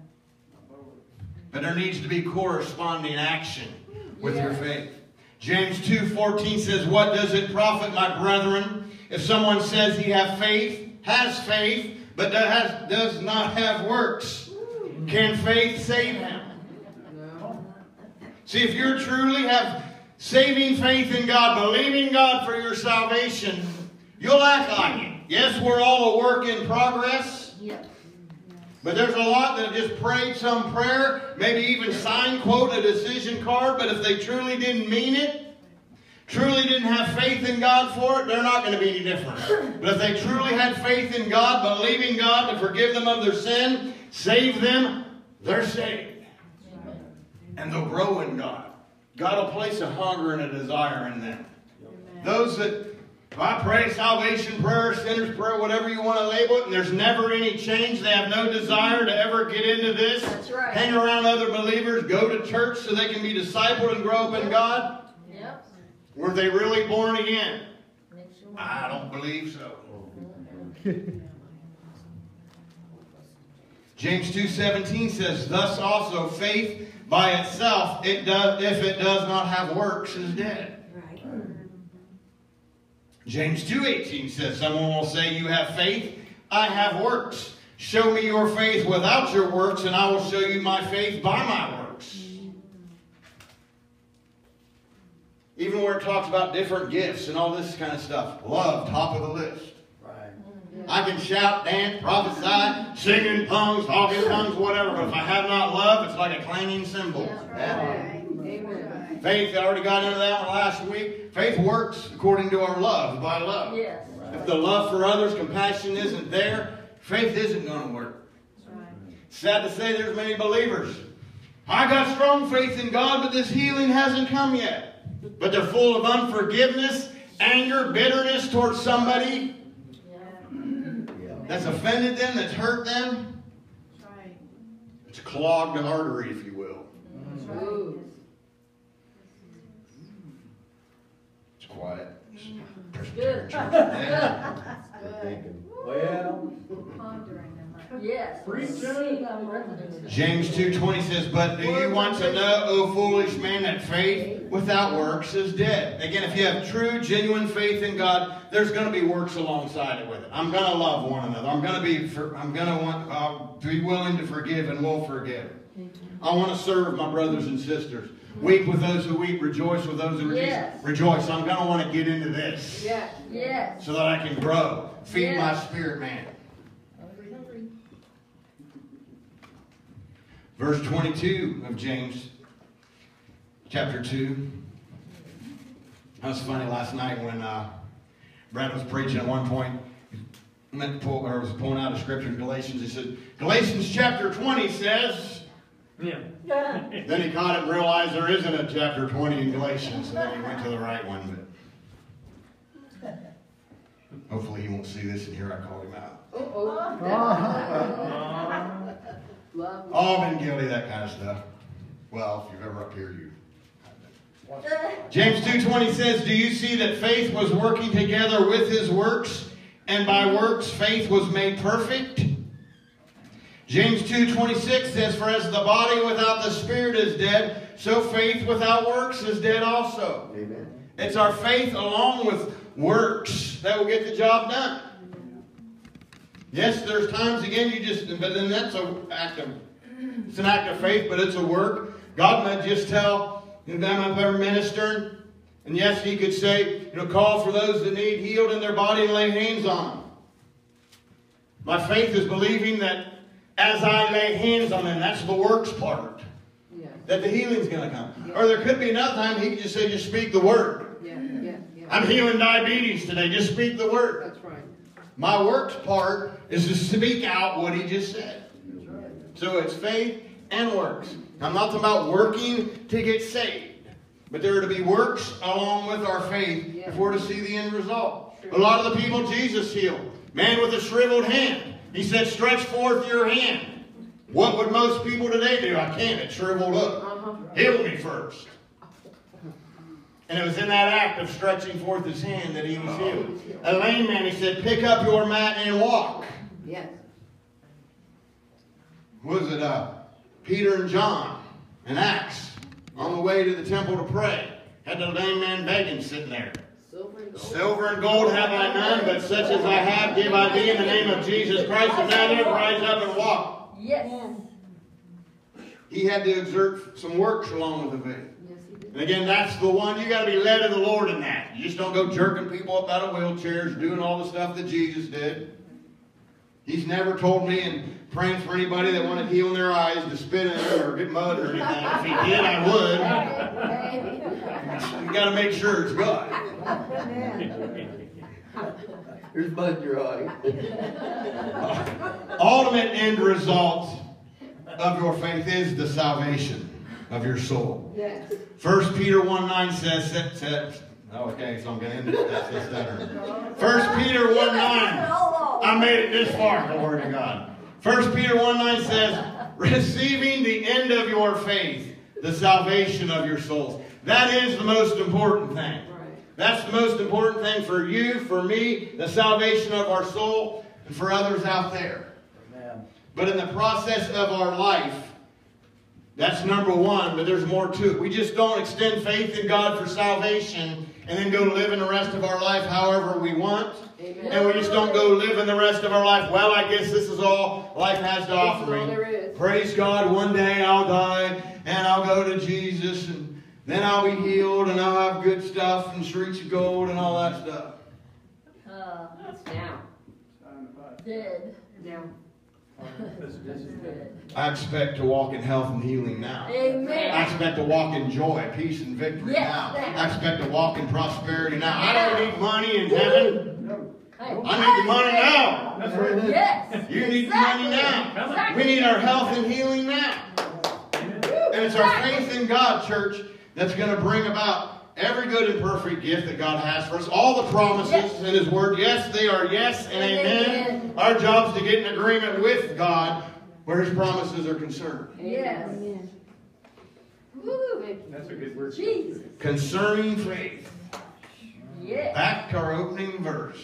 But there needs to be corresponding action with your faith. James 2:14 says, what does it profit, my brethren, if someone says he has faith, but does not have works? Can faith save him? No. See, if you truly have saving faith in God, believing God for your salvation, you'll act like it. Yes, we're all a work in progress. Yep. But there's a lot that have just prayed some prayer, maybe even signed, quote, a decision card, but if they truly didn't mean it, truly didn't have faith in God for it, they're not going to be any different. But if they truly had faith in God, believing God to forgive them of their sin, save them, they're saved. And they'll grow in God. God will place a hunger and a desire in them. Those that, if I pray salvation prayer, sinner's prayer, whatever you want to label it, and there's never any change, they have no desire to ever get into this, That's right. hang around other believers, go to church so they can be discipled and grow up in God, Yep. Were they really born again? I don't believe so. James 2:17 says, thus also faith by itself, if it does not have works, is dead. Right. James 2:18 says, someone will say, you have faith, I have works. Show me your faith without your works, and I will show you my faith by my works. Even where it talks about different gifts and all this kind of stuff. Love, top of the list. Right. I can shout, dance, prophesy, sing in tongues, talk in tongues, whatever. But if I have not love, it's like a clanging cymbal. Amen. Faith, I already got into that one last week. Faith works according to our love, by love. Yes. If the love for others, compassion isn't there, faith isn't going to work. Sad to say there's many believers. I got strong faith in God, but this healing hasn't come yet. But they're full of unforgiveness, anger, bitterness towards somebody that's offended them, that's hurt them. It's a clogged artery, if you will. It's quiet. Good. Well, Yes. James 2:20 says, but do you want to know, O foolish man, that faith without works is dead? Again, if you have true, genuine faith in God, there's going to be works alongside it with it. I'm going to love one another. I'm going to want to be willing to forgive, and will forgive. I want to serve my brothers and sisters. Weep with those who weep, rejoice with those who rejoice. I'm going to want to get into this. Yes. So that I can grow. Feed my spirit man. Verse 22 of James, chapter 2. That was funny last night when Brad was preaching at one point. Was pulling out a scripture in Galatians. He said, Galatians chapter 20 says... Then he caught it and realized there isn't a chapter 20 in Galatians. So then he went to the right one. But hopefully he won't see this and hear I called him out. I've been guilty of that kind of stuff. Well, if you're ever up here, you. James 2:20 says, do you see that faith was working together with his works, and by works faith was made perfect? James 2:26 says, for as the body without the spirit is dead, so faith without works is dead also. Amen. It's our faith along with works that will get the job done. Yes, there's times again but then that's an act of faith, but it's a work. God might just tell, I'm up there ministering, and yes, he could say, call for those that need healed in their body and lay hands on them. My faith is believing that as I lay hands on them, that's the works part. That the healing's going to come. Or there could be another time he could just say, just speak the word. I'm healing diabetes today. Just speak the word. That's right. My works part is to speak out what he just said. So it's faith and works. I'm not talking about working to get saved. But there are to be works along with our faith if we're to see the end result. A lot of the people Jesus healed. Man with a shriveled hand. He said, stretch forth your hand. What would most people today do? I can't. It's shriveled up. Heal me first. And it was in that act of stretching forth his hand that he was healed. A lame man, he said, pick up your mat and walk. Yes. Was it Peter and John in Acts on the way to the temple to pray? Had the lame man begging sitting there. Silver and gold have I none, but such as I have give I thee in the name of Jesus Christ of Nazareth. Rise up and walk. Yes. He had to exert some works along with the faith. And again, that's the one, you got to be led of the Lord in that. You just don't go jerking people up out of wheelchairs, doing all the stuff that Jesus did. He's never told me in praying for anybody that wanted healing their eyes to spit in it or get mud or anything. If he did, I would. You got to make sure it's God. Here's mud in your eye. Ultimate end result of your faith is the salvation of your soul. Yes. 1 Peter 1:9 says, okay, so I'm going to end it. That's better. 1 Peter 1:9. I made it this far, glory to God. 1 Peter 1:9 says, receiving the end of your faith, the salvation of your souls. That is the most important thing. That's the most important thing for you, for me, the salvation of our soul, and for others out there. Amen. But in the process of our life, that's number one, but there's more to it. We just don't extend faith in God for salvation and then go living the rest of our life however we want. Amen. And we just don't go living the rest of our life. Well, I guess this is all life has to offer all there me. is. Praise God, one day I'll die and I'll go to Jesus and then I'll be healed and I'll have good stuff and streets of gold and all that stuff. Now. Dead. Now. Dead. I expect to walk in health and healing now. Amen. I expect to walk in joy, peace, and victory Yes, now. thank I expect to walk in prosperity now. I don't need money in heaven. Hey, I need the money now. That's right. Yes. You need the money now. Exactly. We need our health and healing now. And it's our faith in God, church, that's going to bring about every good and perfect gift that God has for us. All the promises in His Word, yes, they are yes and amen. Our job is to get in agreement with God where His promises are concerned. Yes. Amen. Woo. That's a good word. Jesus. Concerning faith. Yes. Back to our opening verse.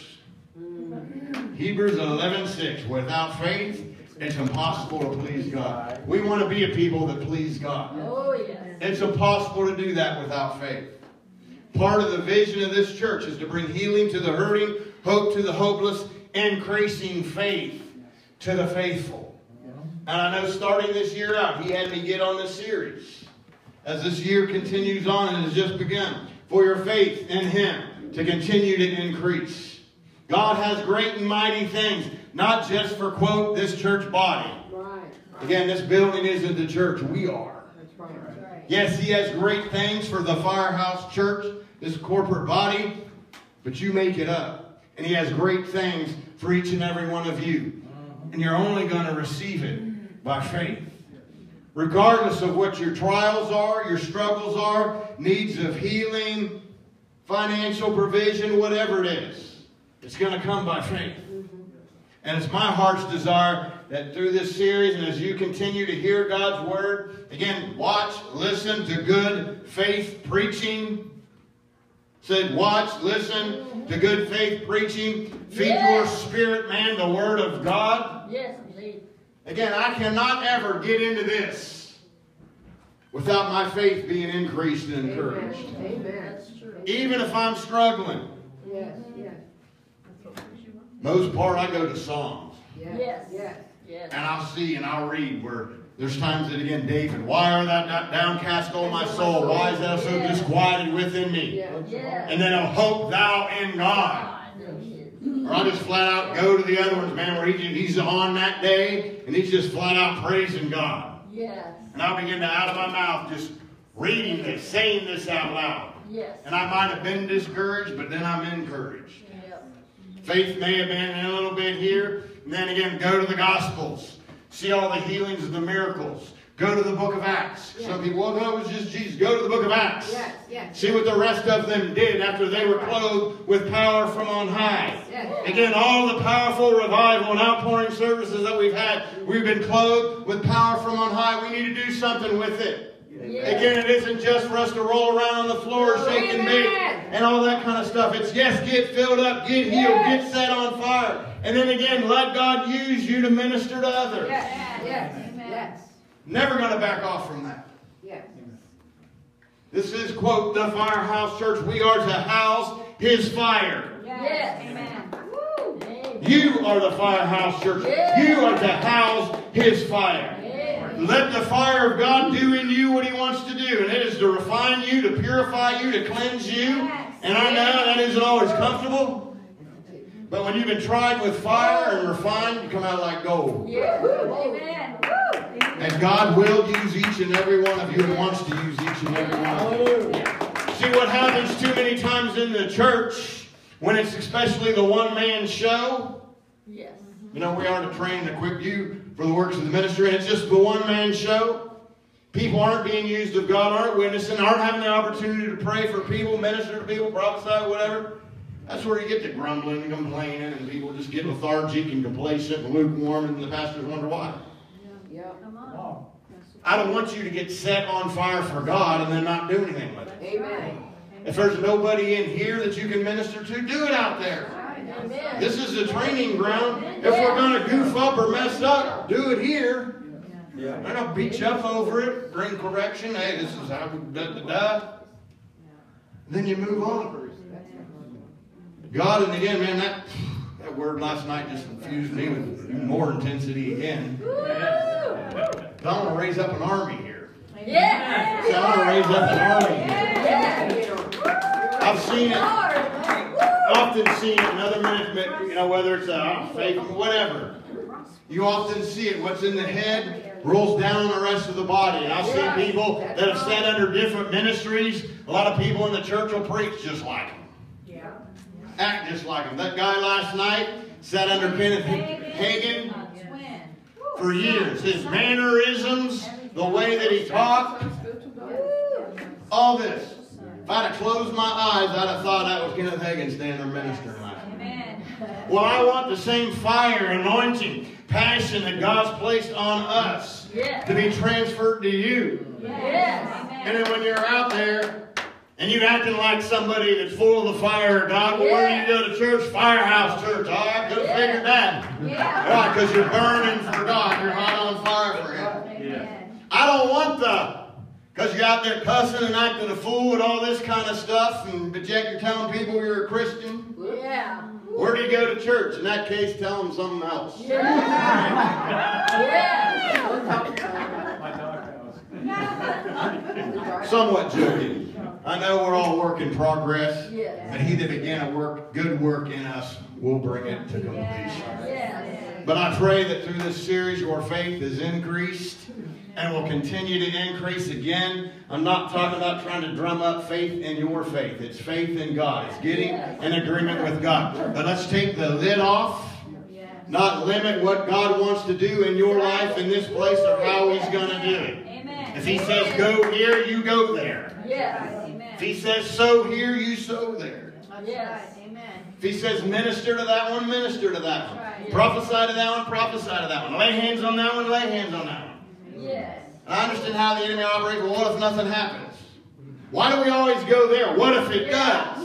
Hebrews 11:6. Without faith, it's impossible to please God. We want to be a people that please God. Oh, yes. It's impossible to do that without faith. Part of the vision of this church is to bring healing to the hurting, hope to the hopeless, increasing faith to the faithful. And I know starting this year out, He had me get on this series. As this year continues on and has just begun, for your faith in Him to continue to increase. God has great and mighty things, not just for, quote, this church body. Right. Again, this building isn't the church. We are. That's right. Right. Yes, He has great things for the Firehouse Church, this corporate body, but you make it up. And He has great things for each and every one of you. And you're only going to receive it by faith. Regardless of what your trials are, your struggles are, needs of healing, financial provision, whatever it is, it's going to come by faith. And it's my heart's desire that through this series and as you continue to hear God's Word, again, watch, listen to good faith preaching. Said, watch, listen to good faith preaching. Feed your spirit, man, the Word of God. Yes, indeed. Again, I cannot ever get into this without my faith being increased and encouraged. Amen. That's true. Even if I'm struggling. Yes. Yes. Most part, I go to Psalms. Yes. Yes. Yes. Yes. And I'll see and I'll read where there's times that, again, David, why are thou not downcast, O my soul? Why is thou so disquieted within me? Yes. Yes. And then, hope thou in God. Or I'll just flat out go to the other ones, man, where he's on that day and he's just flat out praising God. Yes. And I'll begin to, out of my mouth, just reading this, saying this out loud. Yes. And I might have been discouraged, but then I'm encouraged. Yep. Faith may have been in a little bit here. And then again, go to the Gospels. See all the healings and the miracles. Go to the book of Acts. Yes. Some people, well, no, it was just Jesus. Go to the book of Acts. Yes. Yes. See what the rest of them did after they were clothed with power from on high. Yes. Again, all the powerful revival and outpouring services that we've had, we've been clothed with power from on high. We need to do something with it. Yes. Again, it isn't just for us to roll around on the floor, shake and bake, Amen. and all that kind of stuff. It's, yes, get filled up, get healed, Yes. get set on fire. And then again, let God use you to minister to others. Yes. Yes. Amen. Yes. Never going to back off from that. Yes. This is, quote, the Firehouse Church. We are to house His fire. Yes. Amen. Woo. Amen. You are the Firehouse Church. Yes. You are to house His fire. Yes. Let the fire of God do in you what He wants to do. And it is to refine you, to purify you, to cleanse you. Yes. And I know that isn't always comfortable. But when you've been tried with fire and refined, you come out like gold. Yes. Amen. Woo. And God will use each and every one of you and wants to use each and every one of you. See what happens too many times in the church, when it's especially the one-man show. Yes. You know, we are to train and equip you for the works of the ministry, and it's just the one-man show. People aren't being used of God, aren't witnessing, aren't having the opportunity to pray for people, minister to people, prophesy, whatever. That's where you get to grumbling and complaining, and people just get lethargic and complacent and lukewarm, and the pastors wonder why. Yep. Come on. Oh. I don't want you to get set on fire for God and then not do anything with it. Amen. If there's nobody in here that you can minister to, do it out there. Amen. This is a training ground. If we're going to goof up or mess up, do it here. Yeah. I don't beat you up over it, bring correction. Hey, this is how we da. Then you move on. God, and again, man, that word last night just infused me with more intensity again. I want to raise up an army here. Yeah. See, I want to raise up an army here. Yeah. I've seen it. Often seen it in other minutes, whether it's faith, whatever. You often see it. What's in the head rolls down on the rest of the body. And I've seen people that have sat under different ministries. A lot of people in the church will preach just like them. Act just like them. That guy last night sat under Kenneth Hagin for years. His mannerisms, the way that he talked, all this. If I'd have closed my eyes, I'd have thought that was Kenneth Hagin standing there ministering last night. Well, I want the same fire, anointing, passion that God's placed on us to be transferred to you. Yes. And then when you're out there and you're acting like somebody that's full of the fire of God, well, where do you go to church? Firehouse church. Oh, I could have figured that. Why? Because you're burning for God. You're hot on fire for Him. I don't want because you're out there cussing and acting a fool and all this kind of stuff, but yet you're telling people you're a Christian. Yeah. Where do you go to church? In that case, tell them something else. Somewhat joking. I know we're all work in progress, but He that began a good work in us will bring it to completion. But I pray that through this series your faith is increased and will continue to increase again. I'm not talking about trying to drum up faith in your faith. It's faith in God. It's getting in agreement with God. But let's take the lid off. Not limit what God wants to do in your life in this place or how He's going to do it. If He says go here, you go there. If He says sow here, you sow there. If He says minister to that one, minister to that one. Prophesy to that one, prophesy to that one. Lay hands on that one, lay hands on that one. I understand how the enemy operates, but what if nothing happens? Why do we always go there? What if it does?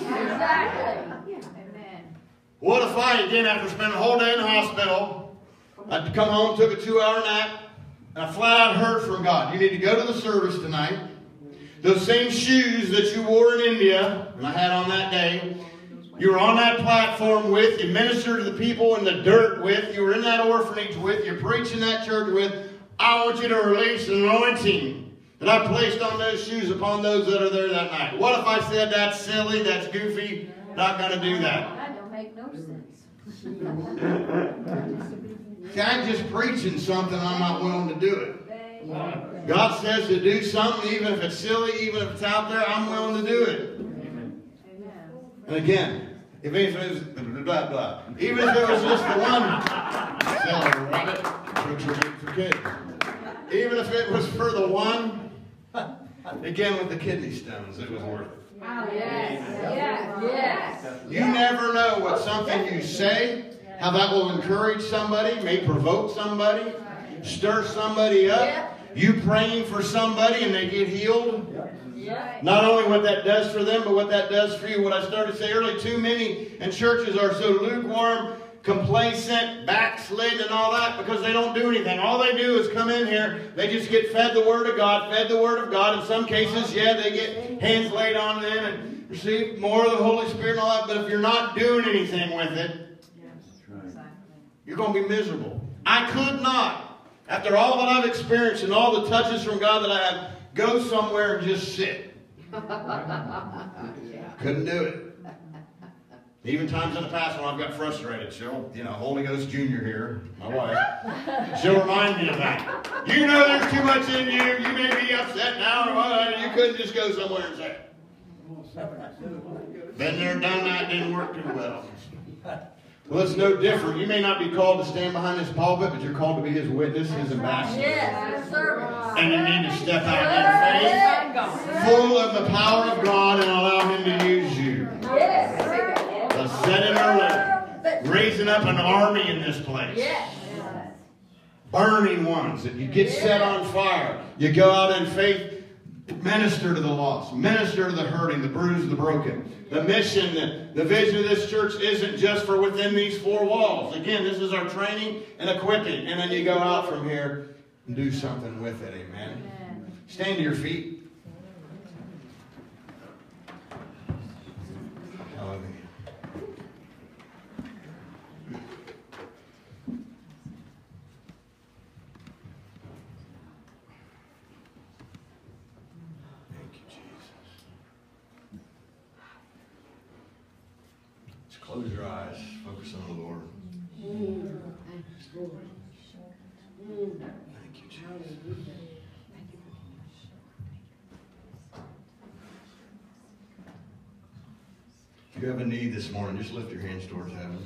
What if after spending a whole day in the hospital, I'd come home, took a 2-hour nap, and I flat out heard from God, you need to go to the service tonight. Those same shoes that you wore in India, and I had on that day, you were on that platform with, you ministered to the people in the dirt with, you were in that orphanage with, you're preaching that church with. I want you to release an anointing that I placed on those shoes upon those that are there that night. What if I said that's silly, that's goofy, not going to do that? That don't make no sense. See, I'm just preaching something, I'm not willing to do it. God says to do something, even if it's silly, even if it's out there, I'm willing to do it. And again, even if it was blah, blah, even if it was just the one silly rabbit for kids. Even if it was for the one, again with the kidney stones, it was worth it. You never know what something you say, how that will encourage somebody, may provoke somebody, stir somebody up. You praying for somebody and they get healed. Not only what that does for them, but what that does for you. What I started to say earlier, too many in churches are so lukewarm, complacent, backslid and all that because they don't do anything. All they do is come in here, they just get fed the Word of God, fed the Word of God. In some cases, they get hands laid on them and receive more of the Holy Spirit and all that. But if you're not doing anything with it, you're going to be miserable. I could not, after all that I've experienced and all the touches from God that I have, go somewhere and just sit. Couldn't do it. Even times in the past when I've got frustrated, Holy Ghost Junior here, my wife, she'll remind me of that. You know there's too much in you. You may be upset now or what. You couldn't just go somewhere and say it. Been there, done that, didn't work too well. Well, it's no different. You may not be called to stand behind His pulpit, but you're called to be His witness, His ambassador. And you need to step out in faith, full of the power of God, and allow Him to use you. I said it earlier, raising up an army in this place. Burning ones that you get set on fire. You go out in faith, Minister to the lost. Minister to the hurting, the bruised, the broken. The mission, the vision of this church isn't just for within these four walls. Again, this is our training and equipping. And then you go out from here and do something with it. Amen. Stand to your feet. Hallelujah. Thank you, Jesus. Just close your eyes. Focus on the Lord. Thank you, Jesus. If you have a need this morning, just lift your hands towards heaven.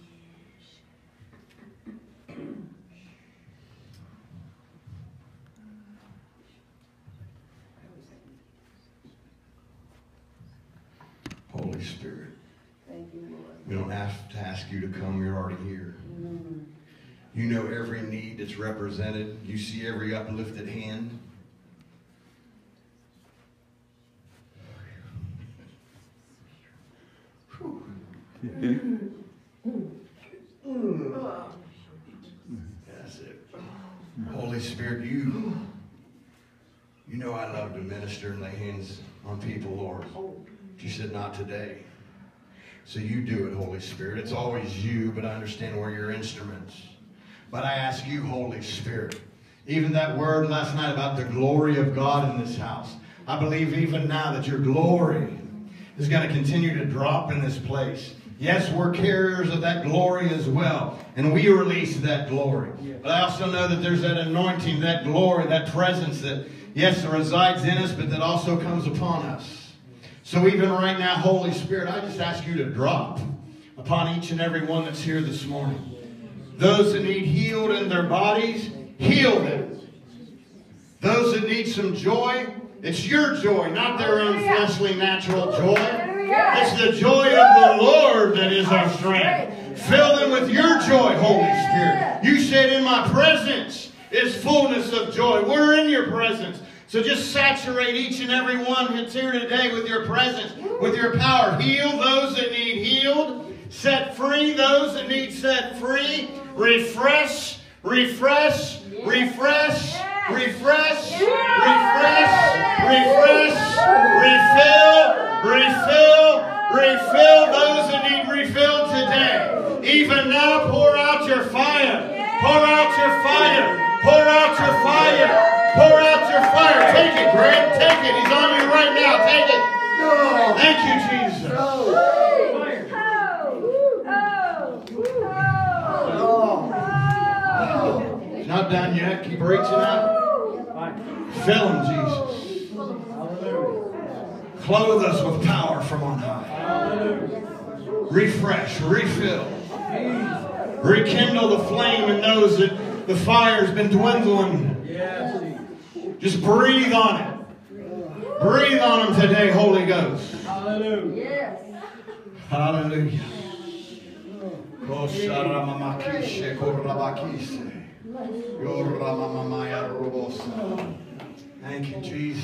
Holy Spirit, Thank you, Lord. we don't have to ask you to come. You're already here. You know every need that's represented. You see every uplifted hand. That's it. Holy Spirit, you know I love to minister and lay hands on people, Lord. You said not today. So you do it, Holy Spirit. It's always you, but I understand we're your instruments. But I ask you, Holy Spirit, even that word last night about the glory of God in this house. I believe even now that your glory is going to continue to drop in this place. Yes, we're carriers of that glory as well. And we release that glory. But I also know that there's that anointing, that glory, that presence that, yes, resides in us, but that also comes upon us. So even right now, Holy Spirit, I just ask you to drop upon each and every one that's here this morning. Those that need healed in their bodies, heal them. Those that need some joy, it's your joy, not their own fleshly, natural joy. It's the joy of the Lord that is our strength. Fill them with your joy, Holy Spirit. You said, in my presence is fullness of joy. We're in your presence. So just saturate each and every one that's here today with your presence, with your power. Heal those that need healed. Set free those that need set free. Refresh, refresh, refresh, refresh, refresh, refresh, refill, refill, refill those that need refilled today. Even now, pour out your fire. Pour out your fire. Pour out your fire. Pour out your fire. Take it, Greg. Take it. He's on you right now. Take it. Thank you, Jesus. He's not done yet. Keep reaching out. Fill him, Jesus. Clothe us with power from on high. Refresh, refill. Rekindle the flame in those that the fire's been dwindling. Just breathe on it. Breathe on them today, Holy Ghost. Hallelujah. Hallelujah. Thank you, Jesus.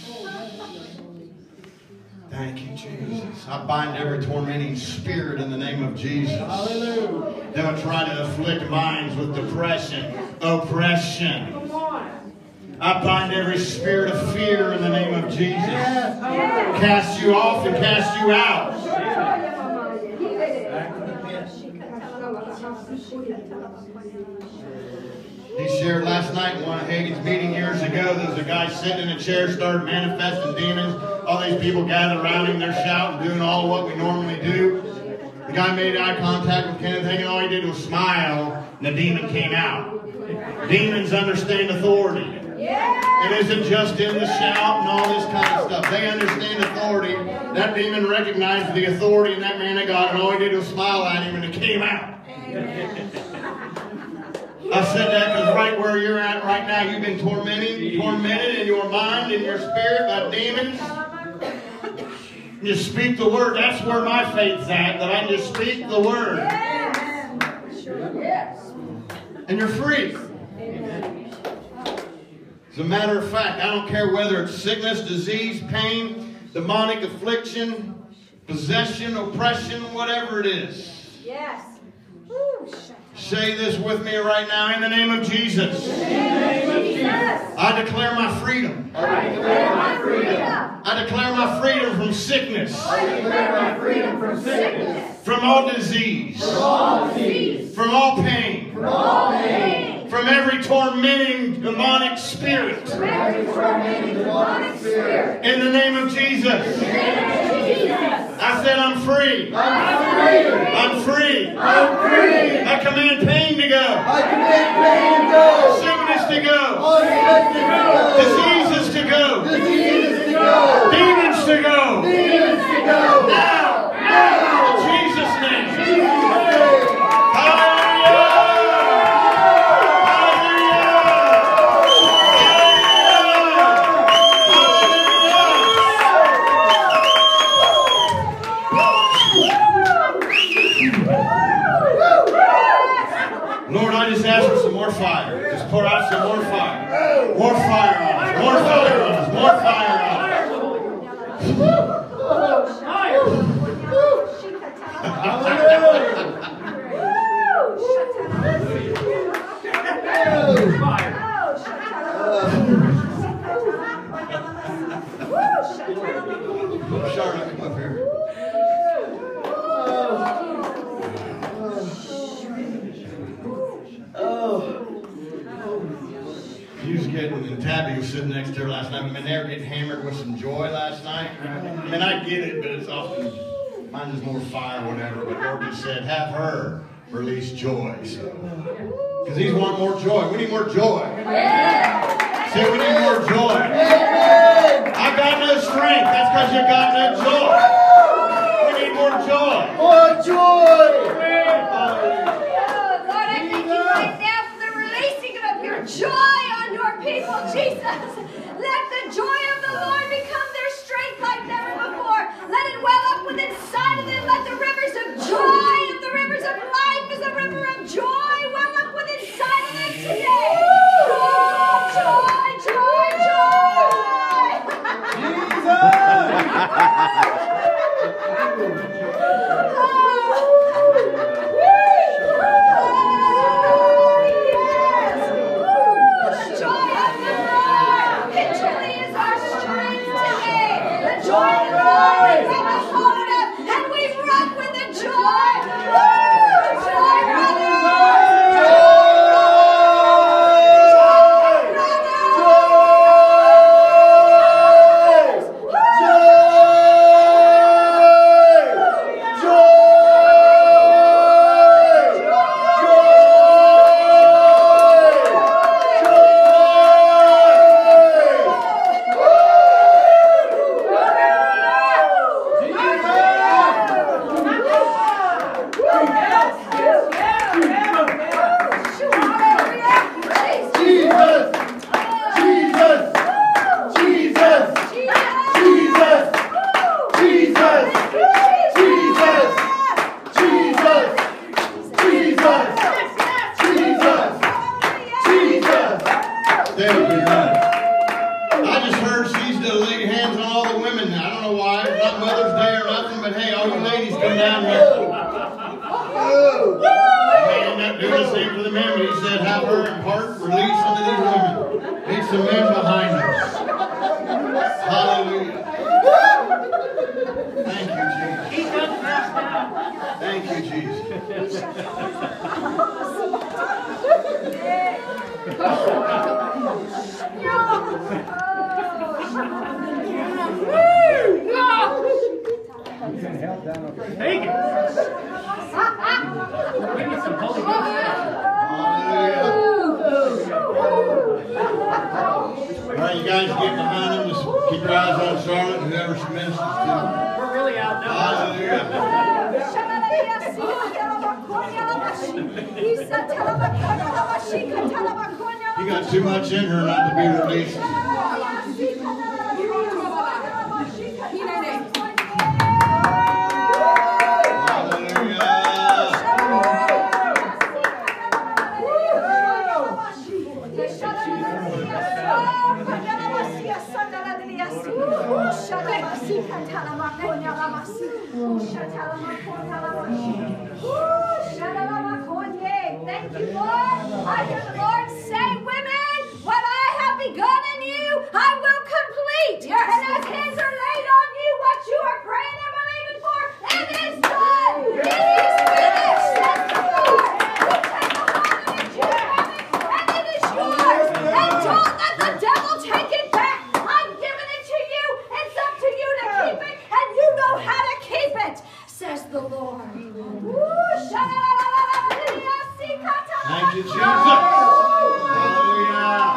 Thank you, Jesus. I bind every tormenting spirit in the name of Jesus. Hallelujah. That will try to afflict minds with depression, oppression. I bind every spirit of fear in the name of Jesus. Cast you off and cast you out. He shared last night in one of Hagen's meeting years ago. There was a guy sitting in a chair, started manifesting demons. All these people gathered around him. They're shouting, doing all of what we normally do. The guy made eye contact with Kenneth Hagin. All he did was smile, and the demon came out. Demons understand authority. It isn't just in the shout and all this kind of stuff. They understand authority. That demon recognized the authority in that man of God, and all he did was smile at him, and it came out. I said that because right where you're at right now, you've been tormented in your mind and your spirit by demons. You speak the word. That's where my faith's at, that I just speak the word. And you're free. As a matter of fact, I don't care whether it's sickness, disease, pain, demonic affliction, possession, oppression, whatever it is. Yes. Say this with me right now in the name of Jesus. In the name of Jesus. I declare my freedom. I declare my freedom. I declare my freedom from sickness. I declare my freedom from sickness. From all disease. From all disease. From all pain. From all pain. From every tormenting demonic spirit. From every tormenting demonic spirit. In the name of Jesus. In the name of Jesus. I said I'm free. I'm free. I'm free. I'm free. I command pain to go. I command pain to go. Sickness to go. All sickness to go. Diseases to go. Diseases to go. Demons to go. Demons to go. Now. Now. In Jesus' name. Jesus' name. Hallelujah. Lord, I just ask for some more fire. Just pour out some more fire. More fire on us. More fire on us. More fire on us. Charlotte, come up here. He was getting, and Tabby was sitting next to her last night. I mean, they were getting hammered with some joy last night. I mean, I get it, but it's often, mine is more fire, whatever. But Lord just said, have her release joy. Because he's wanting more joy. We need more joy. Say, we need more joy. I got no strength. That's because you got no joy. We need more joy. More joy. Lord, I thank you right now for the releasing of your joy on your people, Jesus. Let the joy of the Lord become their strength like never before. Let it well up within inside of them. Let the rivers of joy and the rivers of life as a river of joy well up within inside of them today. Joy, joy, You got too much in her not to be released. Hallelujah. Thank you, Lord. I hear the Lord say, women, what I have begun in you, I will complete. Yes. And as hands are laid on you, what you are praying and believing for, it is done. It is finished, says the Lord. You take a hold of it, you have it, and it is yours. And don't let the devil take it back. I'm giving it to you. It's up to you to keep it, and you know how to keep it, says the Lord. Thank you, Jesus. Hallelujah.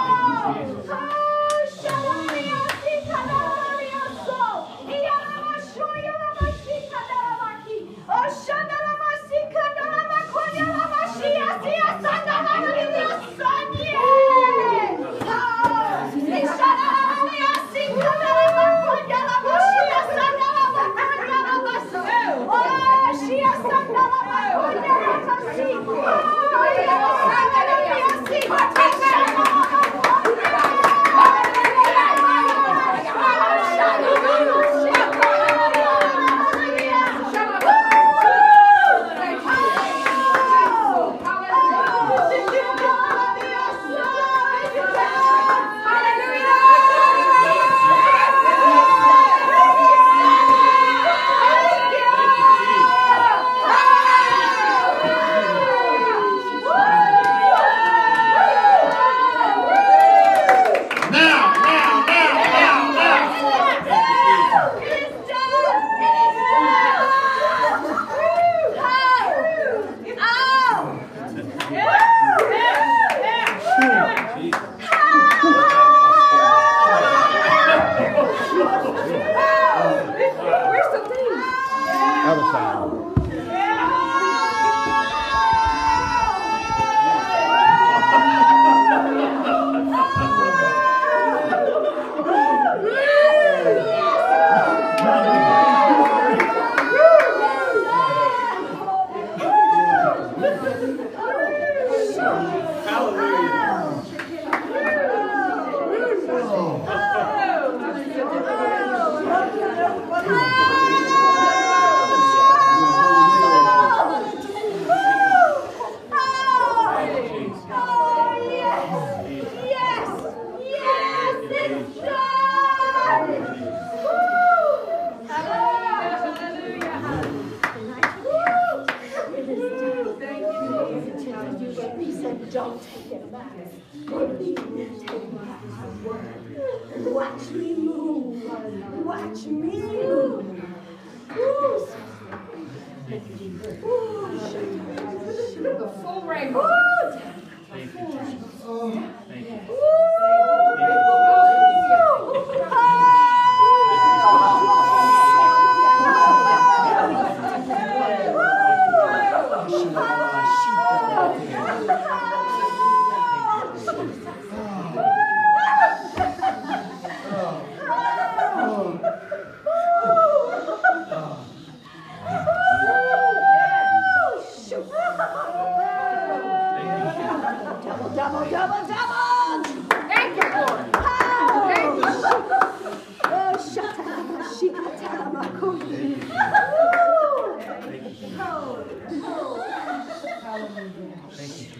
Other side. Don't take it back. Believe me, take my word. Watch me move. Watch me move. The full rainbow. Thank you, Jesus. Thank you. Double, double, double! Thank you, Lord. Thank you. Oh, shut up. Thank you, Jesus.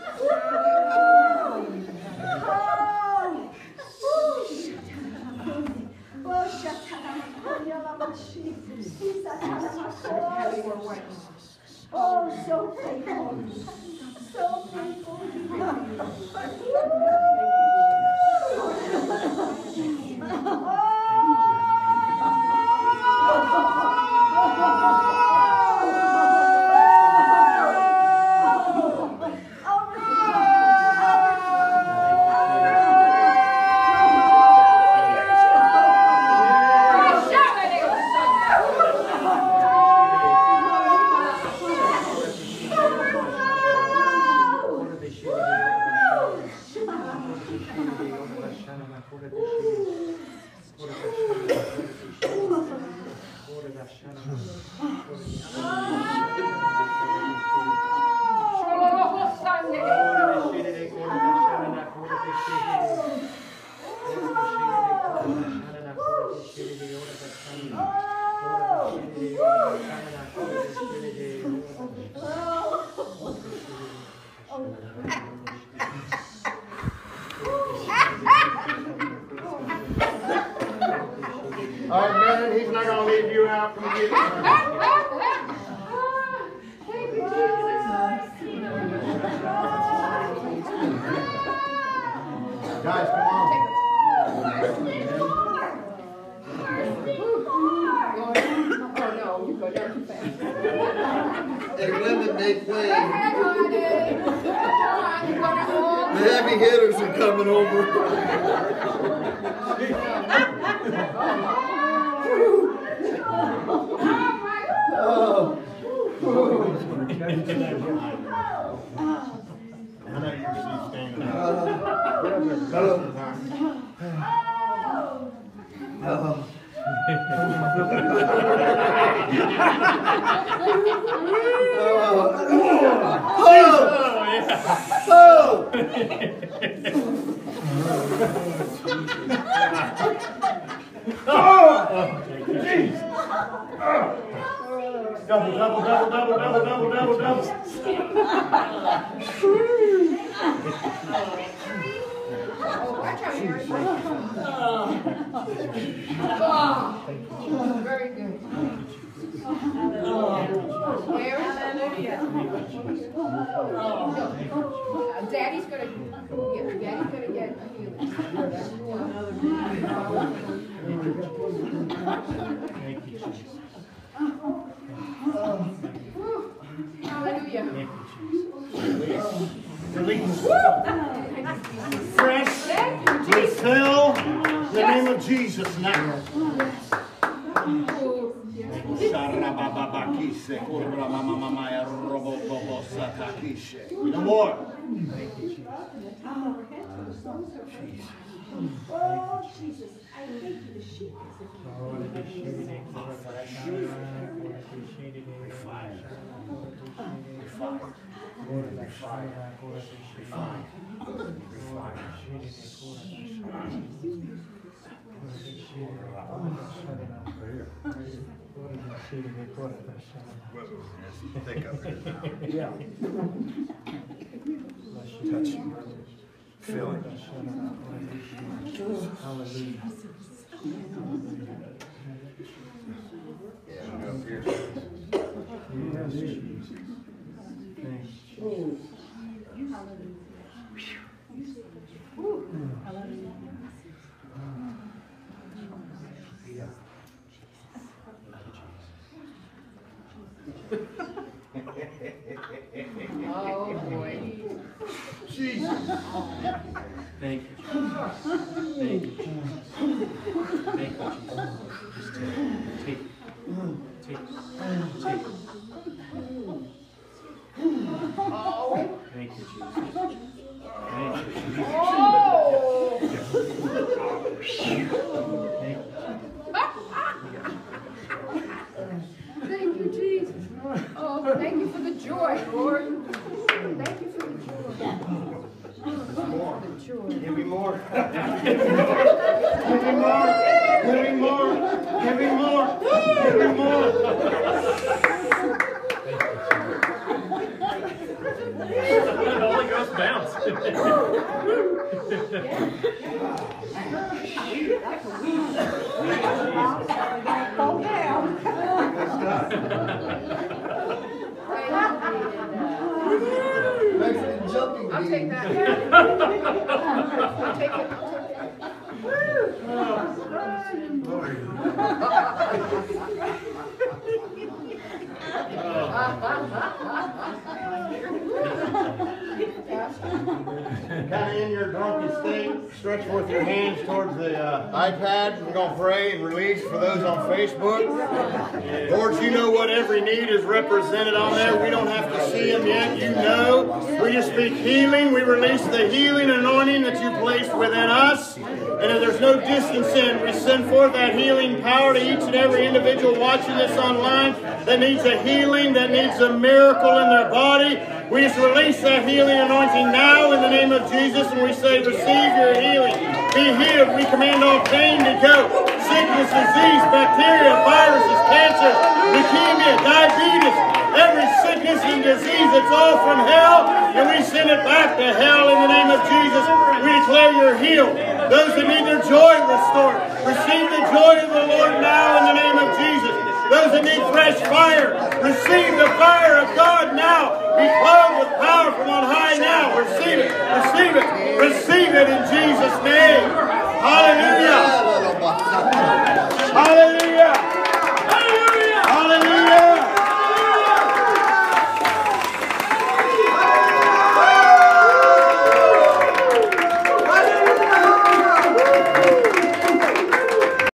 Oh, so faithful. So faithful. All right, man, he's not going to leave you out from getting Guys, come on. Oh no, you go down too fast. Hey, women make way. Go ahead, honey. Come on, you The heavy hitters are coming over. Oh. I know you're standing up. Double. Very good. Daddy's gonna get a healing. Hallelujah. Release. Fresh. Refill. In the name of Jesus now. No more. Oh, Jesus. I thank you to sheep. Think of it. Yeah. Touch you. Feel it. Hallelujah. Yeah, go up here. Oh boy. Jesus. Thank you, Jesus. Thank you, Jesus. Thank you, Jesus. Just take it. Take it. Take it. Oh. Thank you, Jesus. Thank you, Jesus. Oh. Thank you. Thank you, Jesus. Oh, thank you for the joy, Lord. Thank you for the joy. The joy. Give me more. Give me more. Give me more. Give me more. Give me more. The Holy Ghost bounce. Fall down. Mexican jumping I'll take that. I'll take it. Kind of in your drunken state, stretch forth your hands towards the iPad. We're going to pray and release for those on Facebook. Lord, you know what every need is represented on there. We don't have to see them yet. You know. We just speak healing. We release the healing anointing that you placed within us. And if there's no distance in, we send forth that healing power to each and every individual watching this online that needs a healing, that needs a miracle in their body. We just release that healing anointing now in the name of Jesus, and we say, receive your healing. be healed. We command all pain to go. Sickness, disease, bacteria, viruses, cancer, leukemia, diabetes, every sickness and disease, it's all from hell, and we send it back to hell in the name of Jesus. We declare you're healed. Those that need their joy restored, receive the joy of the Lord now in the name of Jesus. Those that need fresh fire, receive the fire of God now. Be clothed with power from on high now. Receive it, receive it, receive it in Jesus' name.